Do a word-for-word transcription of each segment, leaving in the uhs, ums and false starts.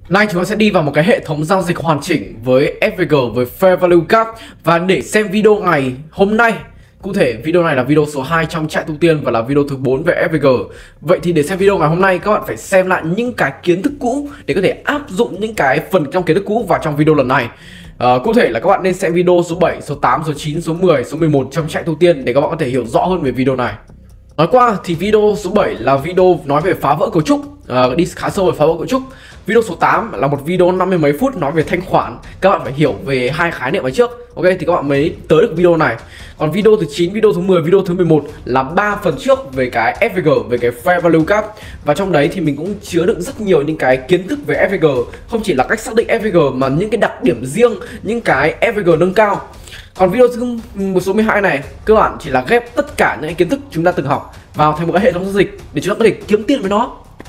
Nay chúng ta sẽ đi vào một cái hệ thống giao dịch hoàn chỉnh với ép vê giê, với Fair Value Gap. Và để xem video ngày hôm nay, cụ thể video này là video số hai trong trại tu tiên và là video thứ bốn về ép vê giê. Vậy thì để xem video ngày hôm nay, các bạn phải xem lại những cái kiến thức cũ để có thể áp dụng những cái phần trong kiến thức cũ vào trong video lần này. À, cụ thể là các bạn nên xem video số bảy, số tám, số chín, số mười, số mười một trong trại tu tiên để các bạn có thể hiểu rõ hơn về video này. Nói qua thì video số bảy là video nói về phá vỡ cấu trúc, à, đi khá sâu về phá vỡ cấu trúc. Video số tám là một video năm mươi mấy phút nói về thanh khoản. Các bạn phải hiểu về hai khái niệm ấy trước, ok, thì các bạn mới tới được video này. Còn video thứ chín, video thứ mười, video thứ mười một là ba phần trước về cái ép vê giê, về cái Fair Value Gap. Và trong đấy thì mình cũng chứa đựng rất nhiều những cái kiến thức về ép vê giê, không chỉ là cách xác định ép vê giê mà những cái đặc điểm riêng, những cái ép vê giê nâng cao. Còn video thứ một số mười hai này cơ bản chỉ là ghép tất cả những kiến thức chúng ta từng học vào thành một cái hệ thống giao dịch để chúng ta có thể kiếm tiền với nó.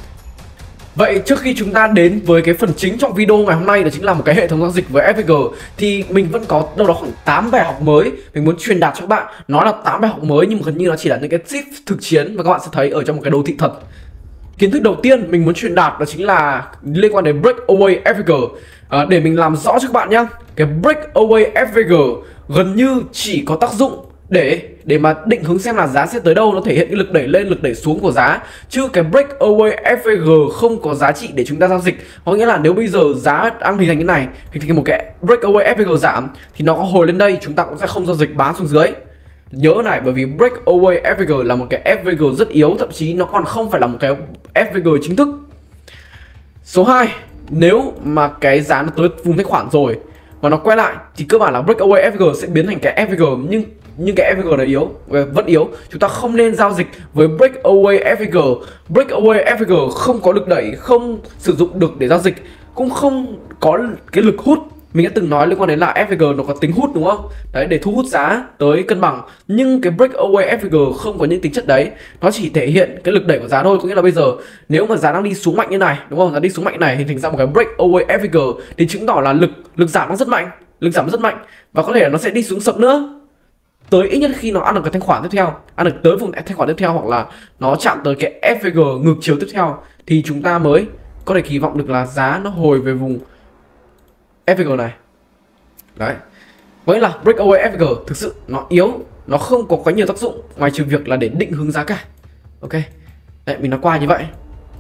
Vậy trước khi chúng ta đến với cái phần chính trong video ngày hôm nay, đó chính là một cái hệ thống giao dịch với ép vê giê, thì mình vẫn có đâu đó khoảng tám bài học mới mình muốn truyền đạt cho các bạn. Nó là tám bài học mới nhưng mà gần như nó chỉ là những cái tip thực chiến và các bạn sẽ thấy ở trong một cái đồ thị thật. Kiến thức đầu tiên mình muốn truyền đạt đó chính là liên quan đến breakaway ép vê giê. à, Để mình làm rõ cho các bạn nhé, cái breakaway ép vê giê gần như chỉ có tác dụng để để mà định hướng xem là giá sẽ tới đâu, nó thể hiện cái lực đẩy lên, lực đẩy xuống của giá, chứ cái breakaway ép vê giê không có giá trị để chúng ta giao dịch. Có nghĩa là nếu bây giờ giá đang hình thành cái này, hình thành một cái breakaway ép vê giê giảm thì nó có hồi lên đây, chúng ta cũng sẽ không giao dịch, bán xuống dưới. Nhớ này, bởi vì breakaway ép vê giê là một cái ép vê giê rất yếu, thậm chí nó còn không phải là một cái ép vê giê chính thức. Số hai, nếu mà cái giá nó tới vùng thanh khoản rồi và nó quay lại thì cơ bản là breakaway ép vê giê sẽ biến thành cái ép vê giê, nhưng nhưng cái ép vê giê này yếu, vẫn yếu. Chúng ta không nên giao dịch với breakaway ép vê giê. Breakaway ép vê giê không có lực đẩy, không sử dụng được để giao dịch, cũng không có cái lực hút. Mình đã từng nói liên quan đến là ép vê giê nó có tính hút đúng không? Đấy, để thu hút giá tới cân bằng. Nhưng cái breakaway ép vê giê không có những tính chất đấy. Nó chỉ thể hiện cái lực đẩy của giá thôi. Có nghĩa là bây giờ nếu mà giá đang đi xuống mạnh như này, đúng không? Giá đi xuống mạnh như này hình thành ra một cái breakaway ép vê giê thì chứng tỏ là lực lực giảm nó rất mạnh, lực giảm rất mạnh và có thể là nó sẽ đi xuống sập nữa. Tới ít nhất khi nó ăn được cái thanh khoản tiếp theo, ăn được tới vùng thanh khoản tiếp theo, hoặc là nó chạm tới cái ép vê giê ngược chiều tiếp theo thì chúng ta mới có thể kỳ vọng được là giá nó hồi về vùng ép vê giê này. Đấy, với là breakaway ép vê giê thực sự nó yếu, nó không có quá nhiều tác dụng ngoài trừ việc là để định hướng giá cả. Ok, đấy, mình nói qua như vậy.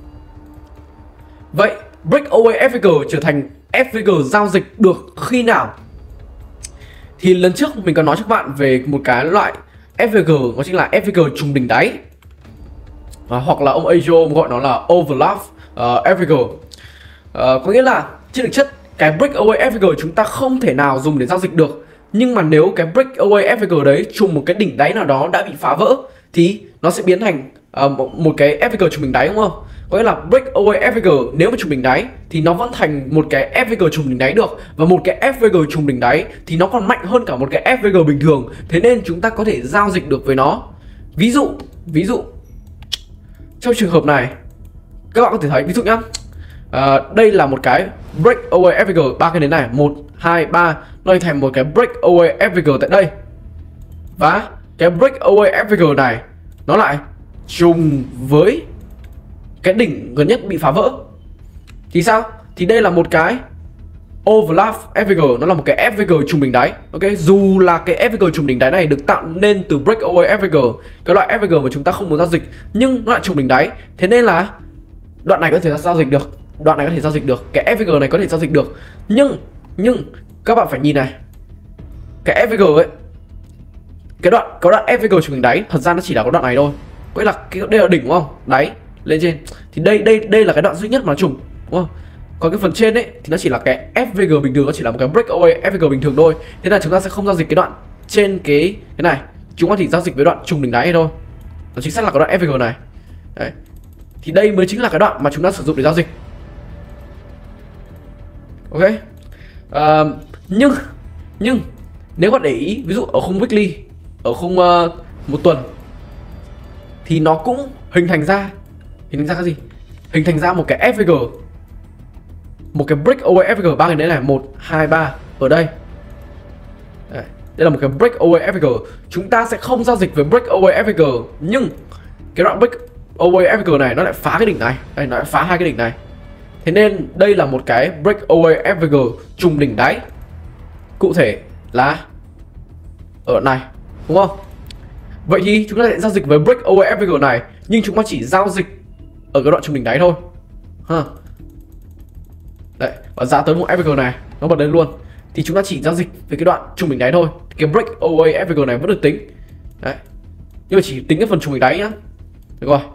Vậy breakaway ép vê giê trở thành ép vê giê giao dịch được khi nào? Thì lần trước mình có nói cho các bạn về một cái loại ép vê giê, đó chính là ép vê giê trùng đỉnh đáy, à, hoặc là ông Ajo gọi nó là overlap uh, ép vê giê. uh, Có nghĩa là trên thực chất cái breakaway ép vê giê chúng ta không thể nào dùng để giao dịch được. Nhưng mà nếu cái breakaway ép vê giê đấy trùng một cái đỉnh đáy nào đó đã bị phá vỡ thì nó sẽ biến thành uh, một cái ép vê giê trùng đỉnh đáy, đúng không? Có nghĩa là breakaway ép vê giê nếu mà trùng đỉnh đáy thì nó vẫn thành một cái ép vê giê trùng đỉnh đáy được, và một cái ép vê giê trùng đỉnh đáy thì nó còn mạnh hơn cả một cái ép vê giê bình thường. Thế nên chúng ta có thể giao dịch được với nó. Ví dụ, ví dụ trong trường hợp này các bạn có thể thấy, ví dụ nhá, à, đây là một cái breakaway ép vê giê, ba cái nến này, một, hai, ba, nó hình thành một cái breakaway ép vê giê tại đây. Và cái breakaway ép vê giê này nó lại trùng với cái đỉnh gần nhất bị phá vỡ thì sao? Thì đây là một cái overlap ép vê giê, nó là một cái ép vê giê trùng đỉnh đáy. Ok, dù là cái ép vê giê trùng đỉnh đáy này được tạo nên từ breakaway ép vê giê, cái loại ép vê giê mà chúng ta không muốn giao dịch, nhưng nó lại trùng đỉnh đáy. Thế nên là đoạn này có thể giao dịch được, đoạn này có thể giao dịch được, cái ép vê giê này có thể giao dịch được. Nhưng nhưng các bạn phải nhìn này, cái ép vê giê ấy, cái đoạn có đoạn ép vê giê trùng đỉnh đáy thật ra nó chỉ là có đoạn này thôi. Có nghĩa là cái đây là đỉnh đúng không? Đáy lên trên thì đây đây đây là cái đoạn duy nhất mà trùng, đúng không? Còn cái phần trên ấy thì nó chỉ là cái ép vê giê bình thường, nó chỉ là một cái breakaway ép vê giê bình thường thôi. Thế là chúng ta sẽ không giao dịch cái đoạn trên cái cái này, chúng ta chỉ giao dịch với đoạn trùng đỉnh đáy thôi. Nó chính xác là cái đoạn ép vê giê này. Đấy, thì đây mới chính là cái đoạn mà chúng ta sử dụng để giao dịch. Ok, à, nhưng nhưng nếu bạn để ý, ví dụ ở khung weekly, ở khung uh, một tuần thì nó cũng hình thành ra hình thành ra cái gì? Hình thành ra một cái ép vê giê, một cái breakaway ép vê giê, ba cái đấy này, một, hai, ba ở đây. Đây, đây là một cái breakaway ép vê giê. Chúng ta sẽ không giao dịch với breakaway ép vê giê, nhưng cái đoạn breakaway ép vê giê này nó lại phá cái đỉnh này, đây, nó lại phá hai cái đỉnh này. Thế nên đây là một cái breakaway ép vê giê trùng đỉnh đáy, cụ thể là ở này, đúng không? Vậy thì chúng ta sẽ giao dịch với breakaway ép vê giê này, nhưng chúng ta chỉ giao dịch ở cái đoạn trùng đỉnh đáy thôi ha. Đấy, và giá tới một ép vê giê này nó bật lên luôn, thì chúng ta chỉ giao dịch với cái đoạn trùng đỉnh đáy thôi. Cái breakaway ép vê giê này vẫn được tính. Đấy, nhưng mà chỉ tính cái phần trùng đỉnh đáy nhá. Được rồi.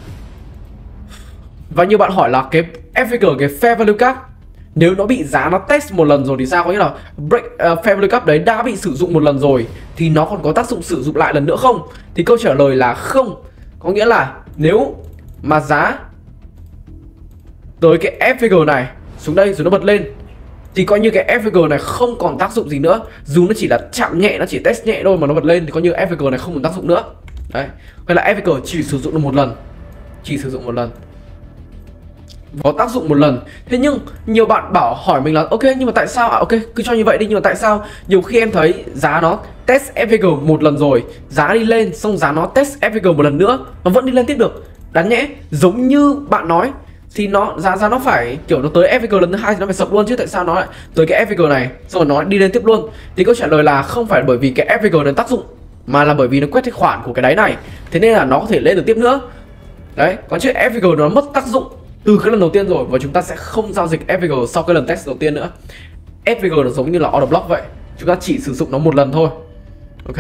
Và như bạn hỏi là cái ép vê giê, cái fair value cap, nếu nó bị giá nó test một lần rồi thì sao? Có nghĩa là break uh, fair value cap đấy đã bị sử dụng một lần rồi thì nó còn có tác dụng sử dụng lại lần nữa không? Thì câu trả lời là không. Có nghĩa là nếu mà giá tới cái ép vê giê này xuống đây rồi nó bật lên thì coi như cái ép vê giê này không còn tác dụng gì nữa. Dù nó chỉ là chạm nhẹ, nó chỉ test nhẹ thôi mà nó bật lên thì coi như ép vê giê này không còn tác dụng nữa. Đấy, hay là ép vê giê chỉ sử dụng được một lần, chỉ sử dụng một lần, có tác dụng một lần. Thế nhưng nhiều bạn bảo hỏi mình là ok, nhưng mà tại sao ạ? À, ok, cứ cho như vậy đi, nhưng mà tại sao nhiều khi em thấy giá nó test ép vê giê một lần rồi, giá đi lên, xong giá nó test ép vê giê một lần nữa, nó vẫn đi lên tiếp được. Đáng nhẽ giống như bạn nói thì nó giá giá nó phải kiểu nó tới ép vê giê lần thứ hai thì nó phải sập luôn chứ, tại sao nó lại tới cái ép vê giê này xong rồi nó đi lên tiếp luôn? Thì câu trả lời là không phải bởi vì cái ép vê giê này tác dụng, mà là bởi vì nó quét cái khoản của cái đáy này, thế nên là nó có thể lên được tiếp nữa. Đấy, còn chứ ép vê giê nó mất tác dụng từ cái lần đầu tiên rồi, và chúng ta sẽ không giao dịch ép vê giê sau cái lần test đầu tiên nữa. ép vê giê nó giống như là order block vậy, chúng ta chỉ sử dụng nó một lần thôi. Ok.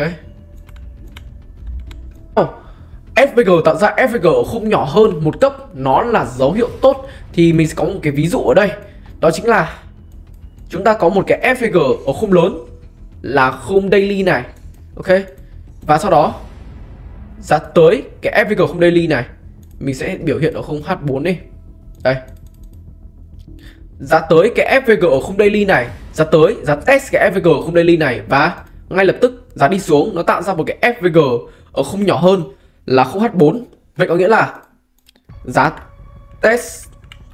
Oh, ép vê giê tạo ra ép vê giê ở khung nhỏ hơn một cấp, nó là dấu hiệu tốt. Thì mình sẽ có một cái ví dụ ở đây, đó chính là chúng ta có một cái ép vê giê ở khung lớn là khung daily này. Ok. Và sau đó giá tới cái ép vê giê khung daily này, mình sẽ biểu hiện ở khung hát bốn đi. Đây, giá tới cái ép vê giê ở khung daily này, giá tới, giá test cái ép vê giê ở khung daily này, và ngay lập tức giá đi xuống, nó tạo ra một cái ép vê giê ở khung nhỏ hơn là khung hát bốn. Vậy có nghĩa là giá test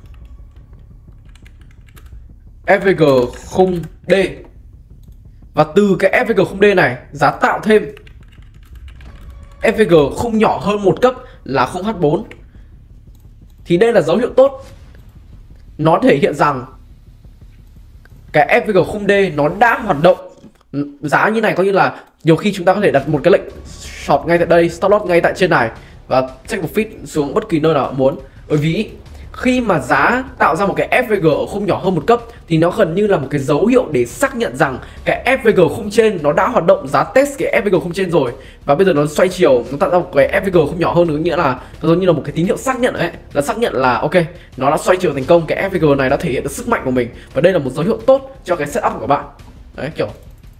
ép vê giê khung D, và từ cái ép vê giê khung D này giá tạo thêm ép vê giê khung nhỏ hơn một cấp là khung hát bốn. Thì đây là dấu hiệu tốt, nó thể hiện rằng cái ép vê giê khung D nó đã hoạt động. Giá như này có như là nhiều khi chúng ta có thể đặt một cái lệnh short ngay tại đây, stop loss ngay tại trên này, và check profit xuống bất kỳ nơi nào muốn. Bởi vì khi mà giá tạo ra một cái ép vê giê ở khung nhỏ hơn một cấp thì nó gần như là một cái dấu hiệu để xác nhận rằng cái ép vê giê khung trên nó đã hoạt động, giá test cái ép vê giê khung trên rồi, và bây giờ nó xoay chiều, nó tạo ra một cái ép vê giê khung nhỏ hơn, có nghĩa là nó giống như là một cái tín hiệu xác nhận ấy, là xác nhận là ok, nó đã xoay chiều thành công, cái ép vê giê này đã thể hiện được sức mạnh của mình, và đây là một dấu hiệu tốt cho cái setup của các bạn. Đấy, kiểu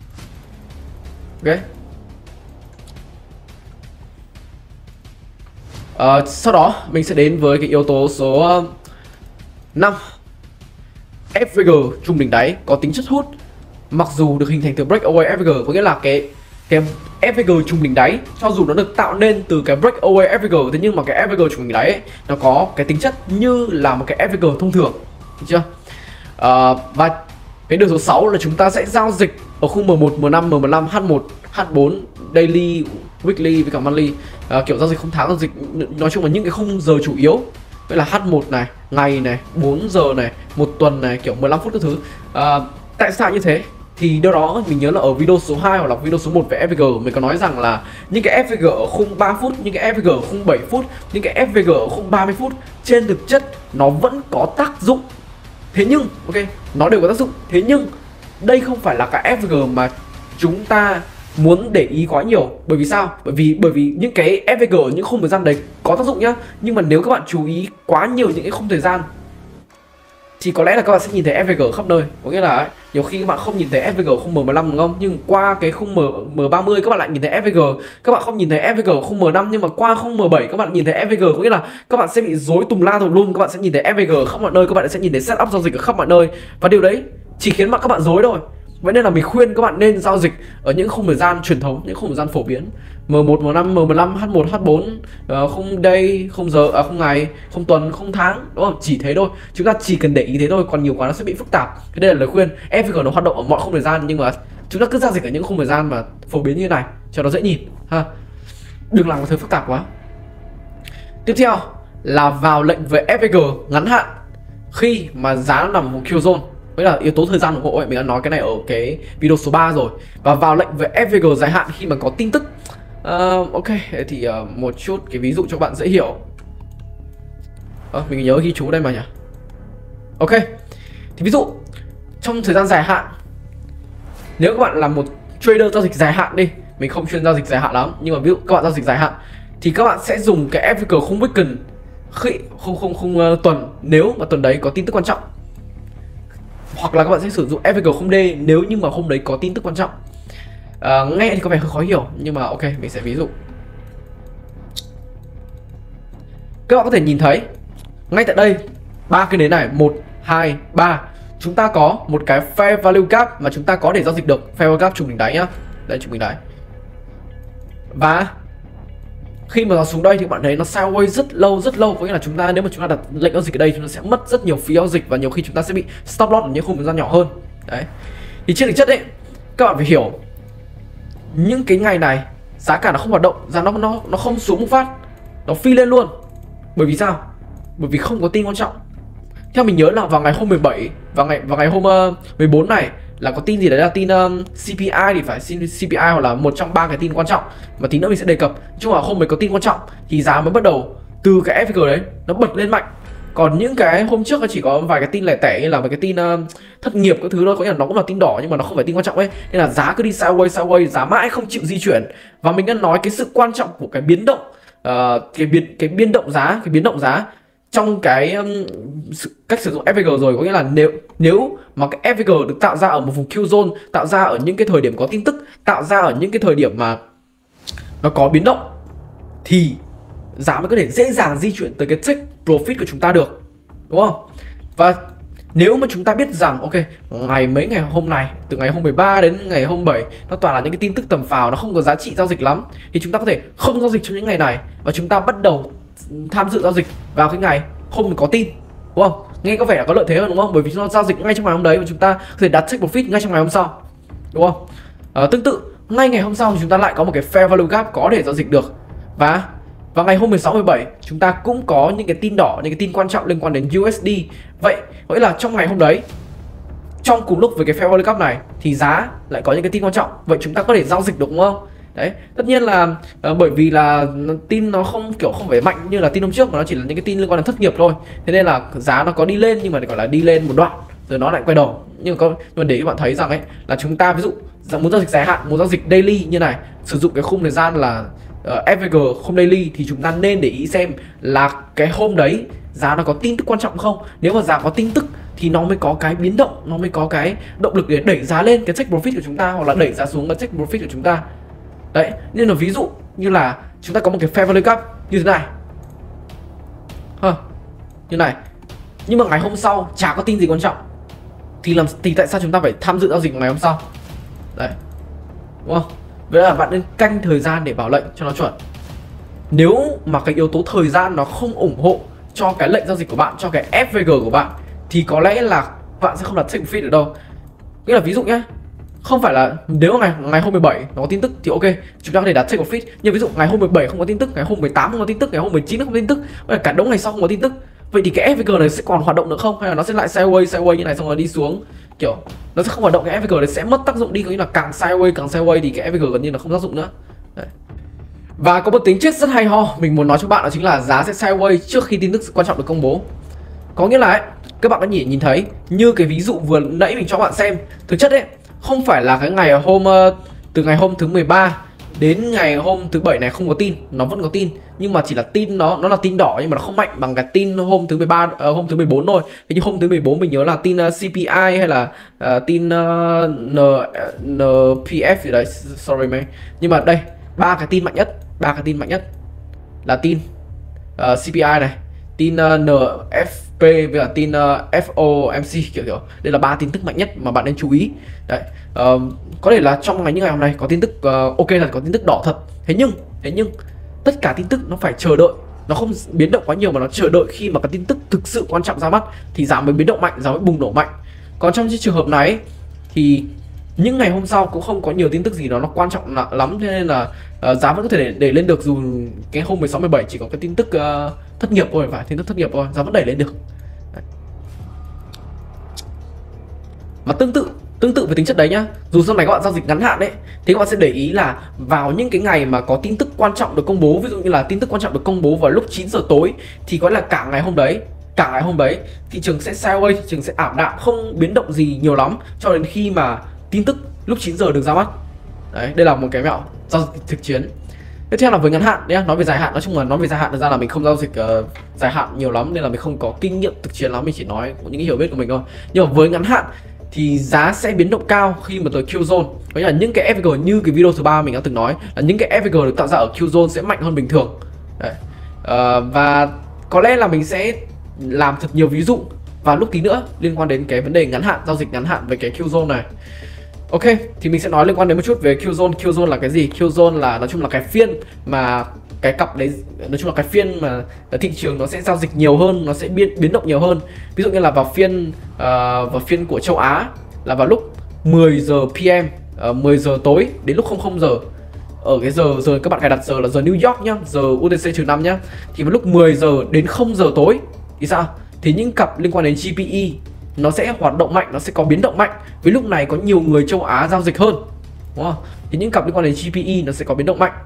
ok. Uh, sau đó mình sẽ đến với cái yếu tố số uh, năm. ép vê giê trùng đỉnh đáy có tính chất hút, mặc dù được hình thành từ breakaway ép vê giê, có nghĩa là cái cái ép vê giê trùng đỉnh đáy cho dù nó được tạo nên từ cái breakaway ép vê giê, thế nhưng mà cái ép vê giê trùng đỉnh đáy ấy, nó có cái tính chất như là một cái ép vê giê thông thường, được chưa? Uh, và cái điều số sáu là chúng ta sẽ giao dịch ở khung M một, M năm, M mười lăm, H một, H bốn, daily, weekly với cả monthly, uh, kiểu giao dịch không tháng, giao dịch nói chung là những cái khung giờ chủ yếu. Vậy là H một này, ngày này, bốn giờ này, một tuần này, kiểu mười lăm phút các thứ. Uh, tại sao như thế? Thì điều đó mình nhớ là ở video số hai hoặc là video số một về ép vê giê mình có nói rằng là những cái ép vê giê ở khung ba phút, những cái ép vê giê ở khung bảy phút, những cái ép vê giê ở khung ba mươi phút trên thực chất nó vẫn có tác dụng. Thế nhưng, ok, nó đều có tác dụng. Thế nhưng đây không phải là cái ép vê giê mà chúng ta muốn để ý quá nhiều. Bởi vì sao? Bởi vì bởi vì những cái ép vê giê ở những khung thời gian đấy có tác dụng nhá. Nhưng mà nếu các bạn chú ý quá nhiều những cái khung thời gian thì có lẽ là các bạn sẽ nhìn thấy ép vê giê ở khắp nơi. Có nghĩa là ấy, nhiều khi các bạn không nhìn thấy ép vê giê ở khung M mười lăm đúng không? Nhưng qua cái khung M, M30 các bạn lại nhìn thấy ép vê giê. Các bạn không nhìn thấy ép vê giê ở khung M năm nhưng mà qua khung M bảy các bạn nhìn thấy ép vê giê. Có nghĩa là các bạn sẽ bị rối tùm la tùm lum, các bạn sẽ nhìn thấy ép vê giê ở khắp mọi nơi, các bạn sẽ nhìn thấy setup giao dịch ở khắp mọi nơi. Và điều đấy chỉ khiến các bạn rối thôi. Vậy nên là mình khuyên các bạn nên giao dịch ở những khung thời gian truyền thống, những khung thời gian phổ biến. M một, M năm, M mười lăm, H một, H bốn, uh, khung day, khung giờ, à, khung ngày, khung tuần, khung tháng, đúng không? Chỉ thế thôi. Chúng ta chỉ cần để ý thế thôi, còn nhiều quá nó sẽ bị phức tạp. Thế đây là lời khuyên. ép vê giê nó hoạt động ở mọi khung thời gian, nhưng mà chúng ta cứ giao dịch ở những khung thời gian mà phổ biến như thế này cho nó dễ nhìn ha. Đừng làm cái thứ phức tạp quá. Tiếp theo là vào lệnh về ép vê giê ngắn hạn. khi mà giá nó nằm vùng kill zone, với là yếu tố thời gian ủng hộ ấy, mình đã nói cái này ở cái video số ba rồi. Và vào lệnh về ép vê giê dài hạn khi mà có tin tức. uh, Ok, thì uh, một chút cái ví dụ cho bạn dễ hiểu. à, Mình nhớ ghi chú đây mà nhỉ. Ok, thì ví dụ trong thời gian dài hạn, nếu các bạn là một trader giao dịch dài hạn đi, mình không chuyên giao dịch dài hạn lắm, nhưng mà ví dụ các bạn giao dịch dài hạn thì các bạn sẽ dùng cái ép vê giê không weekend khi không không không uh, tuần nếu mà tuần đấy có tin tức quan trọng, hoặc là các bạn sẽ sử dụng ép vê giê không day nếu như mà hôm đấy có tin tức quan trọng. À, nghe thì có vẻ hơi khó hiểu nhưng mà ok, mình sẽ ví dụ. Các bạn có thể nhìn thấy ngay tại đây ba cái nến này, một hai ba, chúng ta có một cái fair value gap mà chúng ta có để giao dịch được. Fair value gap trùng đỉnh đáy nhá, đây trùng đỉnh đáy. Và khi mà nó xuống đây thì bạn thấy nó sideways rất lâu rất lâu, có nghĩa là chúng ta nếu mà chúng ta đặt lệnh giao dịch ở đây chúng ta sẽ mất rất nhiều phí giao dịch và nhiều khi chúng ta sẽ bị stop loss ở những khung thời gian nhỏ hơn. Đấy. Thì trên thực chất đấy, các bạn phải hiểu những cái ngày này giá cả nó không hoạt động, giá nó nó nó không xuống một phát, nó phi lên luôn. Bởi vì sao? Bởi vì không có tin quan trọng. Theo mình nhớ là vào ngày hôm mười bảy và ngày vào ngày hôm uh, mười bốn này là có tin gì đấy, là tin um, xê pê i thì phải xê pê i hoặc là một trong ba cái tin quan trọng mà tí nữa mình sẽ đề cập. Nhưng mà hôm mới có tin quan trọng thì giá mới bắt đầu từ cái ép vê giê đấy nó bật lên mạnh. Còn những cái hôm trước nó chỉ có vài cái tin lẻ tẻ như là một cái tin uh, thất nghiệp các thứ thôi, có nghĩa là nó cũng là tin đỏ nhưng mà nó không phải tin quan trọng ấy, nên là giá cứ đi sideways sideways, giá mãi không chịu di chuyển. Và mình đã nói cái sự quan trọng của cái biến động, uh, cái biến cái biến động giá, cái biến động giá trong cái um, cách sử dụng ép vê giê rồi, có nghĩa là nếu nếu mà cái ép vê giê được tạo ra ở một vùng kill zone, tạo ra ở những cái thời điểm có tin tức, tạo ra ở những cái thời điểm mà nó có biến động thì giá mới có thể dễ dàng di chuyển tới cái take profit của chúng ta được, đúng không? Và nếu mà chúng ta biết rằng ok, ngày mấy ngày hôm này, từ ngày hôm mười ba đến ngày hôm bảy nó toàn là những cái tin tức tầm phào, nó không có giá trị giao dịch lắm, thì chúng ta có thể không giao dịch trong những ngày này và chúng ta bắt đầu tham dự giao dịch vào cái ngày không có tin, đúng không? Nghe có vẻ là có lợi thế hơn, đúng không? Bởi vì nó giao dịch ngay trong ngày hôm đấy và chúng ta có thể đặt take profit ngay trong ngày hôm sau, đúng không? À, tương tự ngay ngày hôm sau thì chúng ta lại có một cái fair value gap có thể giao dịch được. Và vào ngày hôm mười sáu, mười bảy chúng ta cũng có những cái tin đỏ, những cái tin quan trọng liên quan đến u ét đê. Vậy có nghĩa là trong ngày hôm đấy, trong cùng lúc với cái fair value gap này thì giá lại có những cái tin quan trọng, vậy chúng ta có thể giao dịch được, đúng không? Đấy, tất nhiên là uh, bởi vì là tin nó không kiểu không phải mạnh như là tin hôm trước mà nó chỉ là những cái tin liên quan đến thất nghiệp thôi, thế nên là giá nó có đi lên nhưng mà gọi là đi lên một đoạn rồi nó lại quay đầu. Nhưng mà có nhưng mà để các bạn thấy rằng ấy là chúng ta ví dụ muốn giao dịch dài hạn, muốn giao dịch daily như này, sử dụng cái khung thời gian là uh, ép vê giê không daily thì chúng ta nên để ý xem là cái hôm đấy giá nó có tin tức quan trọng không. Nếu mà giá có tin tức thì nó mới có cái biến động, nó mới có cái động lực để đẩy giá lên cái take profit của chúng ta, hoặc là đẩy giá xuống cái take profit của chúng ta. Đấy, nên là ví dụ như là chúng ta có một cái fair value gap như thế này ha, như này, nhưng mà ngày hôm sau chả có tin gì quan trọng thì làm thì tại sao chúng ta phải tham dự giao dịch ngày hôm sau? Đấy, đúng không? Vậy là bạn nên canh thời gian để vào lệnh cho nó chuẩn. Nếu mà cái yếu tố thời gian nó không ủng hộ cho cái lệnh giao dịch của bạn, cho cái ép vê giê của bạn, thì có lẽ là bạn sẽ không đặt take profit được đâu. Nghĩa là ví dụ nhé, không phải là nếu ngày ngày hôm mười bảy nó có tin tức thì ok, chúng ta có thể đặt take profit. Nhưng ví dụ ngày hôm mười bảy không có tin tức, ngày hôm mười tám không có tin tức, ngày hôm mười chín không có tin tức, cả đống ngày sau không có tin tức, vậy thì cái ép vê giê này sẽ còn hoạt động nữa không, hay là nó sẽ lại sideways sideways như này xong rồi đi xuống, kiểu nó sẽ không hoạt động, cái ép vê giê này sẽ mất tác dụng đi, có nghĩa là càng sideways càng sideways thì cái ép vê giê gần như là không tác dụng nữa. Đấy. Và có một tính chất rất hay ho mình muốn nói cho bạn đó chính là giá sẽ sideways trước khi tin tức quan trọng được công bố. Có nghĩa là ấy, các bạn có nhìn nhìn thấy như cái ví dụ vừa nãy mình cho bạn xem, thực chất ấy không phải là cái ngày hôm từ ngày hôm thứ mười ba đến ngày hôm thứ bảy này không có tin, nó vẫn có tin, nhưng mà chỉ là tin nó nó là tin đỏ nhưng mà nó không mạnh bằng cái tin hôm thứ mười ba, uh, hôm thứ mười bốn thôi. Thế như hôm thứ mười bốn mình nhớ là tin uh, xê pê i hay là uh, tin uh, N, en pê ép gì đấy, sorry man. Nhưng mà đây ba cái tin mạnh nhất, ba cái tin mạnh nhất là tin uh, xê pê i này, tin uh, en ép pê với là tin uh, ép ô em xê, kiểu kiểu đây là ba tin tức mạnh nhất mà bạn nên chú ý. Đấy, uh, có thể là trong ngày những ngày hôm nay có tin tức uh, ok thật, có tin tức đỏ thật, thế nhưng thế nhưng tất cả tin tức nó phải chờ đợi, nó không biến động quá nhiều mà nó chờ đợi khi mà cái tin tức thực sự quan trọng ra mắt thì giá mới biến động mạnh, giá mới bùng nổ mạnh. Còn trong trường hợp này thì những ngày hôm sau cũng không có nhiều tin tức gì đó nó quan trọng lắm, thế nên là uh, giá vẫn có thể để, để lên được, dù cái hôm mười sáu, mười bảy chỉ có cái tin tức uh, thất nghiệp thôi, phải tin tức thất nghiệp thôi, giá vẫn đẩy lên được. Đấy. Mà tương tự tương tự với tính chất đấy nhá, dù sau này các bạn giao dịch ngắn hạn đấy thì các bạn sẽ để ý là vào những cái ngày mà có tin tức quan trọng được công bố, ví dụ như là tin tức quan trọng được công bố vào lúc chín giờ tối, thì có là cả ngày hôm đấy cả ngày hôm đấy thị trường sẽ sideways, thị trường sẽ ảm đạm, không biến động gì nhiều lắm cho đến khi mà tin tức lúc chín giờ được ra mắt. Đấy, đây là một cái mẹo giao dịch thực chiến. Tiếp theo là với ngắn hạn nhé, nói về dài hạn, nói chung là nói về dài hạn thực ra là mình không giao dịch uh, dài hạn nhiều lắm nên là mình không có kinh nghiệm thực chiến lắm, mình chỉ nói những cái hiểu biết của mình thôi. Nhưng mà với ngắn hạn thì giá sẽ biến động cao khi mà tới Q zone. Có nghĩa là những cái ép vê giê như cái video thứ ba mình đã từng nói là những cái ép vê giê được tạo ra ở Q zone sẽ mạnh hơn bình thường. Đấy. Uh, và có lẽ là mình sẽ làm thật nhiều ví dụ vào lúc tí nữa liên quan đến cái vấn đề ngắn hạn, giao dịch ngắn hạn về cái Q zone này. Ok, thì mình sẽ nói liên quan đến một chút về Q zone. Q zone là cái gì? Q zone là nói chung là cái phiên mà cái cặp đấy, nói chung là cái phiên mà thị trường nó sẽ giao dịch nhiều hơn, nó sẽ biến biến động nhiều hơn. Ví dụ như là vào phiên uh, vào phiên của châu Á là vào lúc mười giờ p m, uh, mười giờ tối đến lúc không không giờ. Ở cái giờ giờ các bạn cài đặt giờ là giờ New York nhá, giờ U T C trừ năm nhá. Thì vào lúc mười giờ đến không giờ tối thì sao? Thì những cặp liên quan đến G P E nó sẽ hoạt động mạnh, nó sẽ có biến động mạnh. Vì lúc này có nhiều người châu Á giao dịch hơn, đúng không? Thì những cặp liên quan đến G P E nó sẽ có biến động mạnh.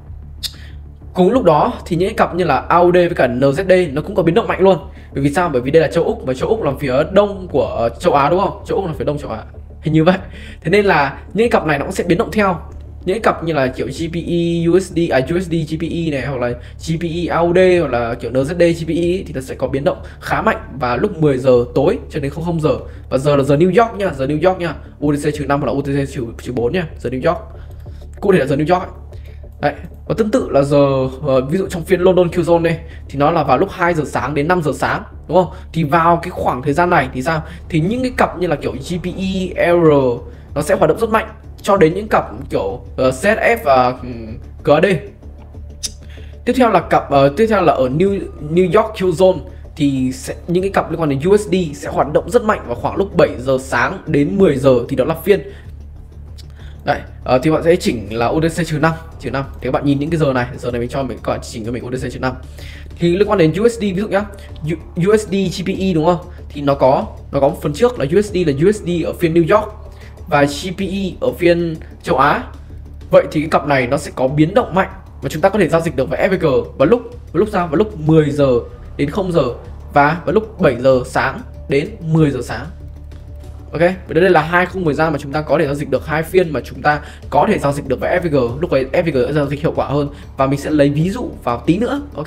Cùng lúc đó thì những cặp như là A U D với cả N Z D nó cũng có biến động mạnh luôn. Bởi vì sao? Bởi vì đây là châu Úc, và châu Úc là phía đông của châu Á, đúng không? Châu Úc là phía đông châu Á, hình như vậy. Thế nên là những cặp này nó cũng sẽ biến động theo. Những cặp như là kiểu G P E U S D, à U S D G P E này, hoặc là G P E A U D, hoặc là kiểu N Z D G P E thì nó sẽ có biến động khá mạnh vào lúc mười giờ tối cho đến không không giờ. Và giờ là giờ New York nha, giờ New York nha, U T C trừ năm hoặc là U T C trừ bốn nha, giờ New York. Cụ thể là giờ New York. Đấy, và tương tự là giờ uh, ví dụ trong phiên London Q zone này thì nó là vào lúc hai giờ sáng đến năm giờ sáng, đúng không? Thì vào cái khoảng thời gian này thì sao? Thì những cái cặp như là kiểu G P E, R nó sẽ hoạt động rất mạnh, cho đến những cặp kiểu uh, C S F và um, G A D. Tiếp theo là cặp uh, tiếp theo là ở New New York Q zone thì sẽ, những cái cặp liên quan đến U S D sẽ hoạt động rất mạnh vào khoảng lúc bảy giờ sáng đến mười giờ thì đó là phiên. Đấy, uh, thì bạn sẽ chỉnh là U T C trừ năm, trừ năm. Thì các bạn nhìn những cái giờ này, giờ này mình cho mình các bạn chỉnh cho mình U T C trừ năm. Thì liên quan đến U S D ví dụ nhá, U S D G P E đúng không? Thì nó có nó có một phần trước là U S D là U S D ở phiên New York và G P E ở phiên châu Á. Vậy thì cái cặp này nó sẽ có biến động mạnh và chúng ta có thể giao dịch được với F V G vào lúc vào lúc sao? Vào lúc mười giờ đến không giờ và vào lúc bảy giờ sáng đến mười giờ sáng. Ok, vậy đây là hai khung thời gian mà chúng ta có thể giao dịch được, hai phiên mà chúng ta có thể giao dịch được với F V G. Lúc ấy F V G sẽ giao dịch hiệu quả hơn và mình sẽ lấy ví dụ vào tí nữa. Ok.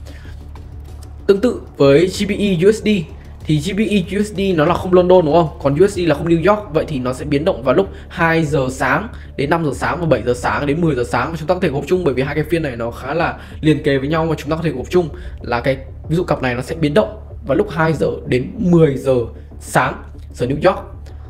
Tương tự với G P E U S D thì G P E U S D nó là khung London đúng không? Còn U S D là khung New York, vậy thì nó sẽ biến động vào lúc hai giờ sáng đến năm giờ sáng và bảy giờ sáng đến mười giờ sáng, và chúng ta có thể gộp chung bởi vì hai cái phiên này nó khá là liền kề với nhau, mà chúng ta có thể gộp chung là cái ví dụ cặp này nó sẽ biến động vào lúc hai giờ đến mười giờ sáng giờ New York.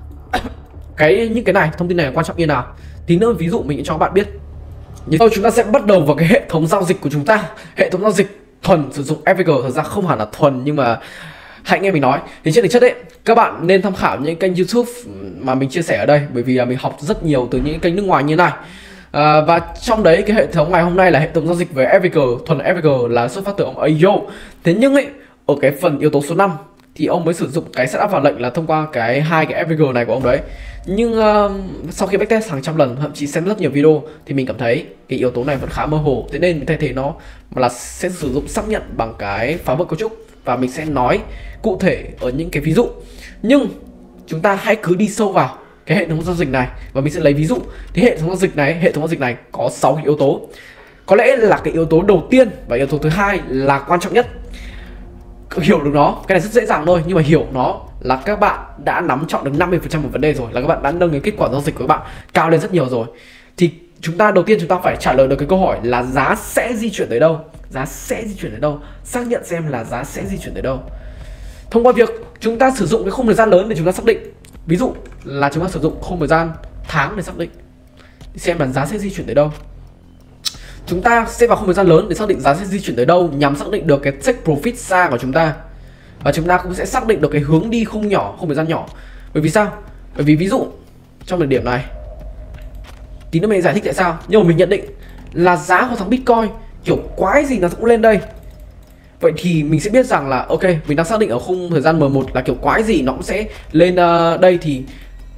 Cái những cái này, thông tin này là quan trọng như nào tí nữa ví dụ mình sẽ cho các bạn biết. Như sau chúng ta sẽ bắt đầu vào cái hệ thống giao dịch của chúng ta. Hệ thống giao dịch thuần sử dụng F V G, thật ra không hẳn là thuần nhưng mà hãy nghe mình nói. Thì trên thực chất đấy, các bạn nên tham khảo những kênh YouTube mà mình chia sẻ ở đây, bởi vì là mình học rất nhiều từ những kênh nước ngoài như này. À, và trong đấy cái hệ thống ngày hôm nay là hệ thống giao dịch về F V G, thuần F V G là xuất phát từ ông Ayo. Thế nhưng ấy, ở cái phần yếu tố số năm thì ông mới sử dụng cái setup vào lệnh là thông qua cái hai cái F V G này của ông đấy. Nhưng uh, sau khi backtest hàng trăm lần, thậm chí xem rất nhiều video thì mình cảm thấy cái yếu tố này vẫn khá mơ hồ. Thế nên mình thay thế nó mà là sẽ sử dụng xác nhận bằng cái phá vỡ cấu trúc, và mình sẽ nói cụ thể ở những cái ví dụ. Nhưng chúng ta hãy cứ đi sâu vào cái hệ thống giao dịch này và mình sẽ lấy ví dụ. Thì hệ thống giao dịch này, hệ thống giao dịch này có sáu cái yếu tố. Có lẽ là cái yếu tố đầu tiên và yếu tố thứ hai là quan trọng nhất. Hiểu được nó, cái này rất dễ dàng thôi, nhưng mà hiểu nó là các bạn đã nắm trọn được năm mươi phần trăm một vấn đề rồi, là các bạn đã nâng cái kết quả giao dịch của các bạn cao lên rất nhiều rồi. Thì chúng ta đầu tiên chúng ta phải trả lời được cái câu hỏi là giá sẽ di chuyển tới đâu, giá sẽ di chuyển tới đâu, xác nhận xem là giá sẽ di chuyển tới đâu thông qua việc chúng ta sử dụng cái khung thời gian lớn để chúng ta xác định. Ví dụ là chúng ta sử dụng khung thời gian tháng để xác định xem là giá sẽ di chuyển tới đâu. Chúng ta sẽ vào khung thời gian lớn để xác định giá sẽ di chuyển tới đâu, nhằm xác định được cái take profit xa của chúng ta. Và chúng ta cũng sẽ xác định được cái hướng đi khung nhỏ, khung thời gian nhỏ. Bởi vì sao? Bởi vì ví dụ trong thời điểm này, tí nữa mình giải thích tại sao, nhưng mà mình nhận định là giá của thằng Bitcoin kiểu quái gì nó cũng lên đây. Vậy thì mình sẽ biết rằng là ok, mình đang xác định ở khung thời gian M một là kiểu quái gì nó cũng sẽ lên uh, đây, thì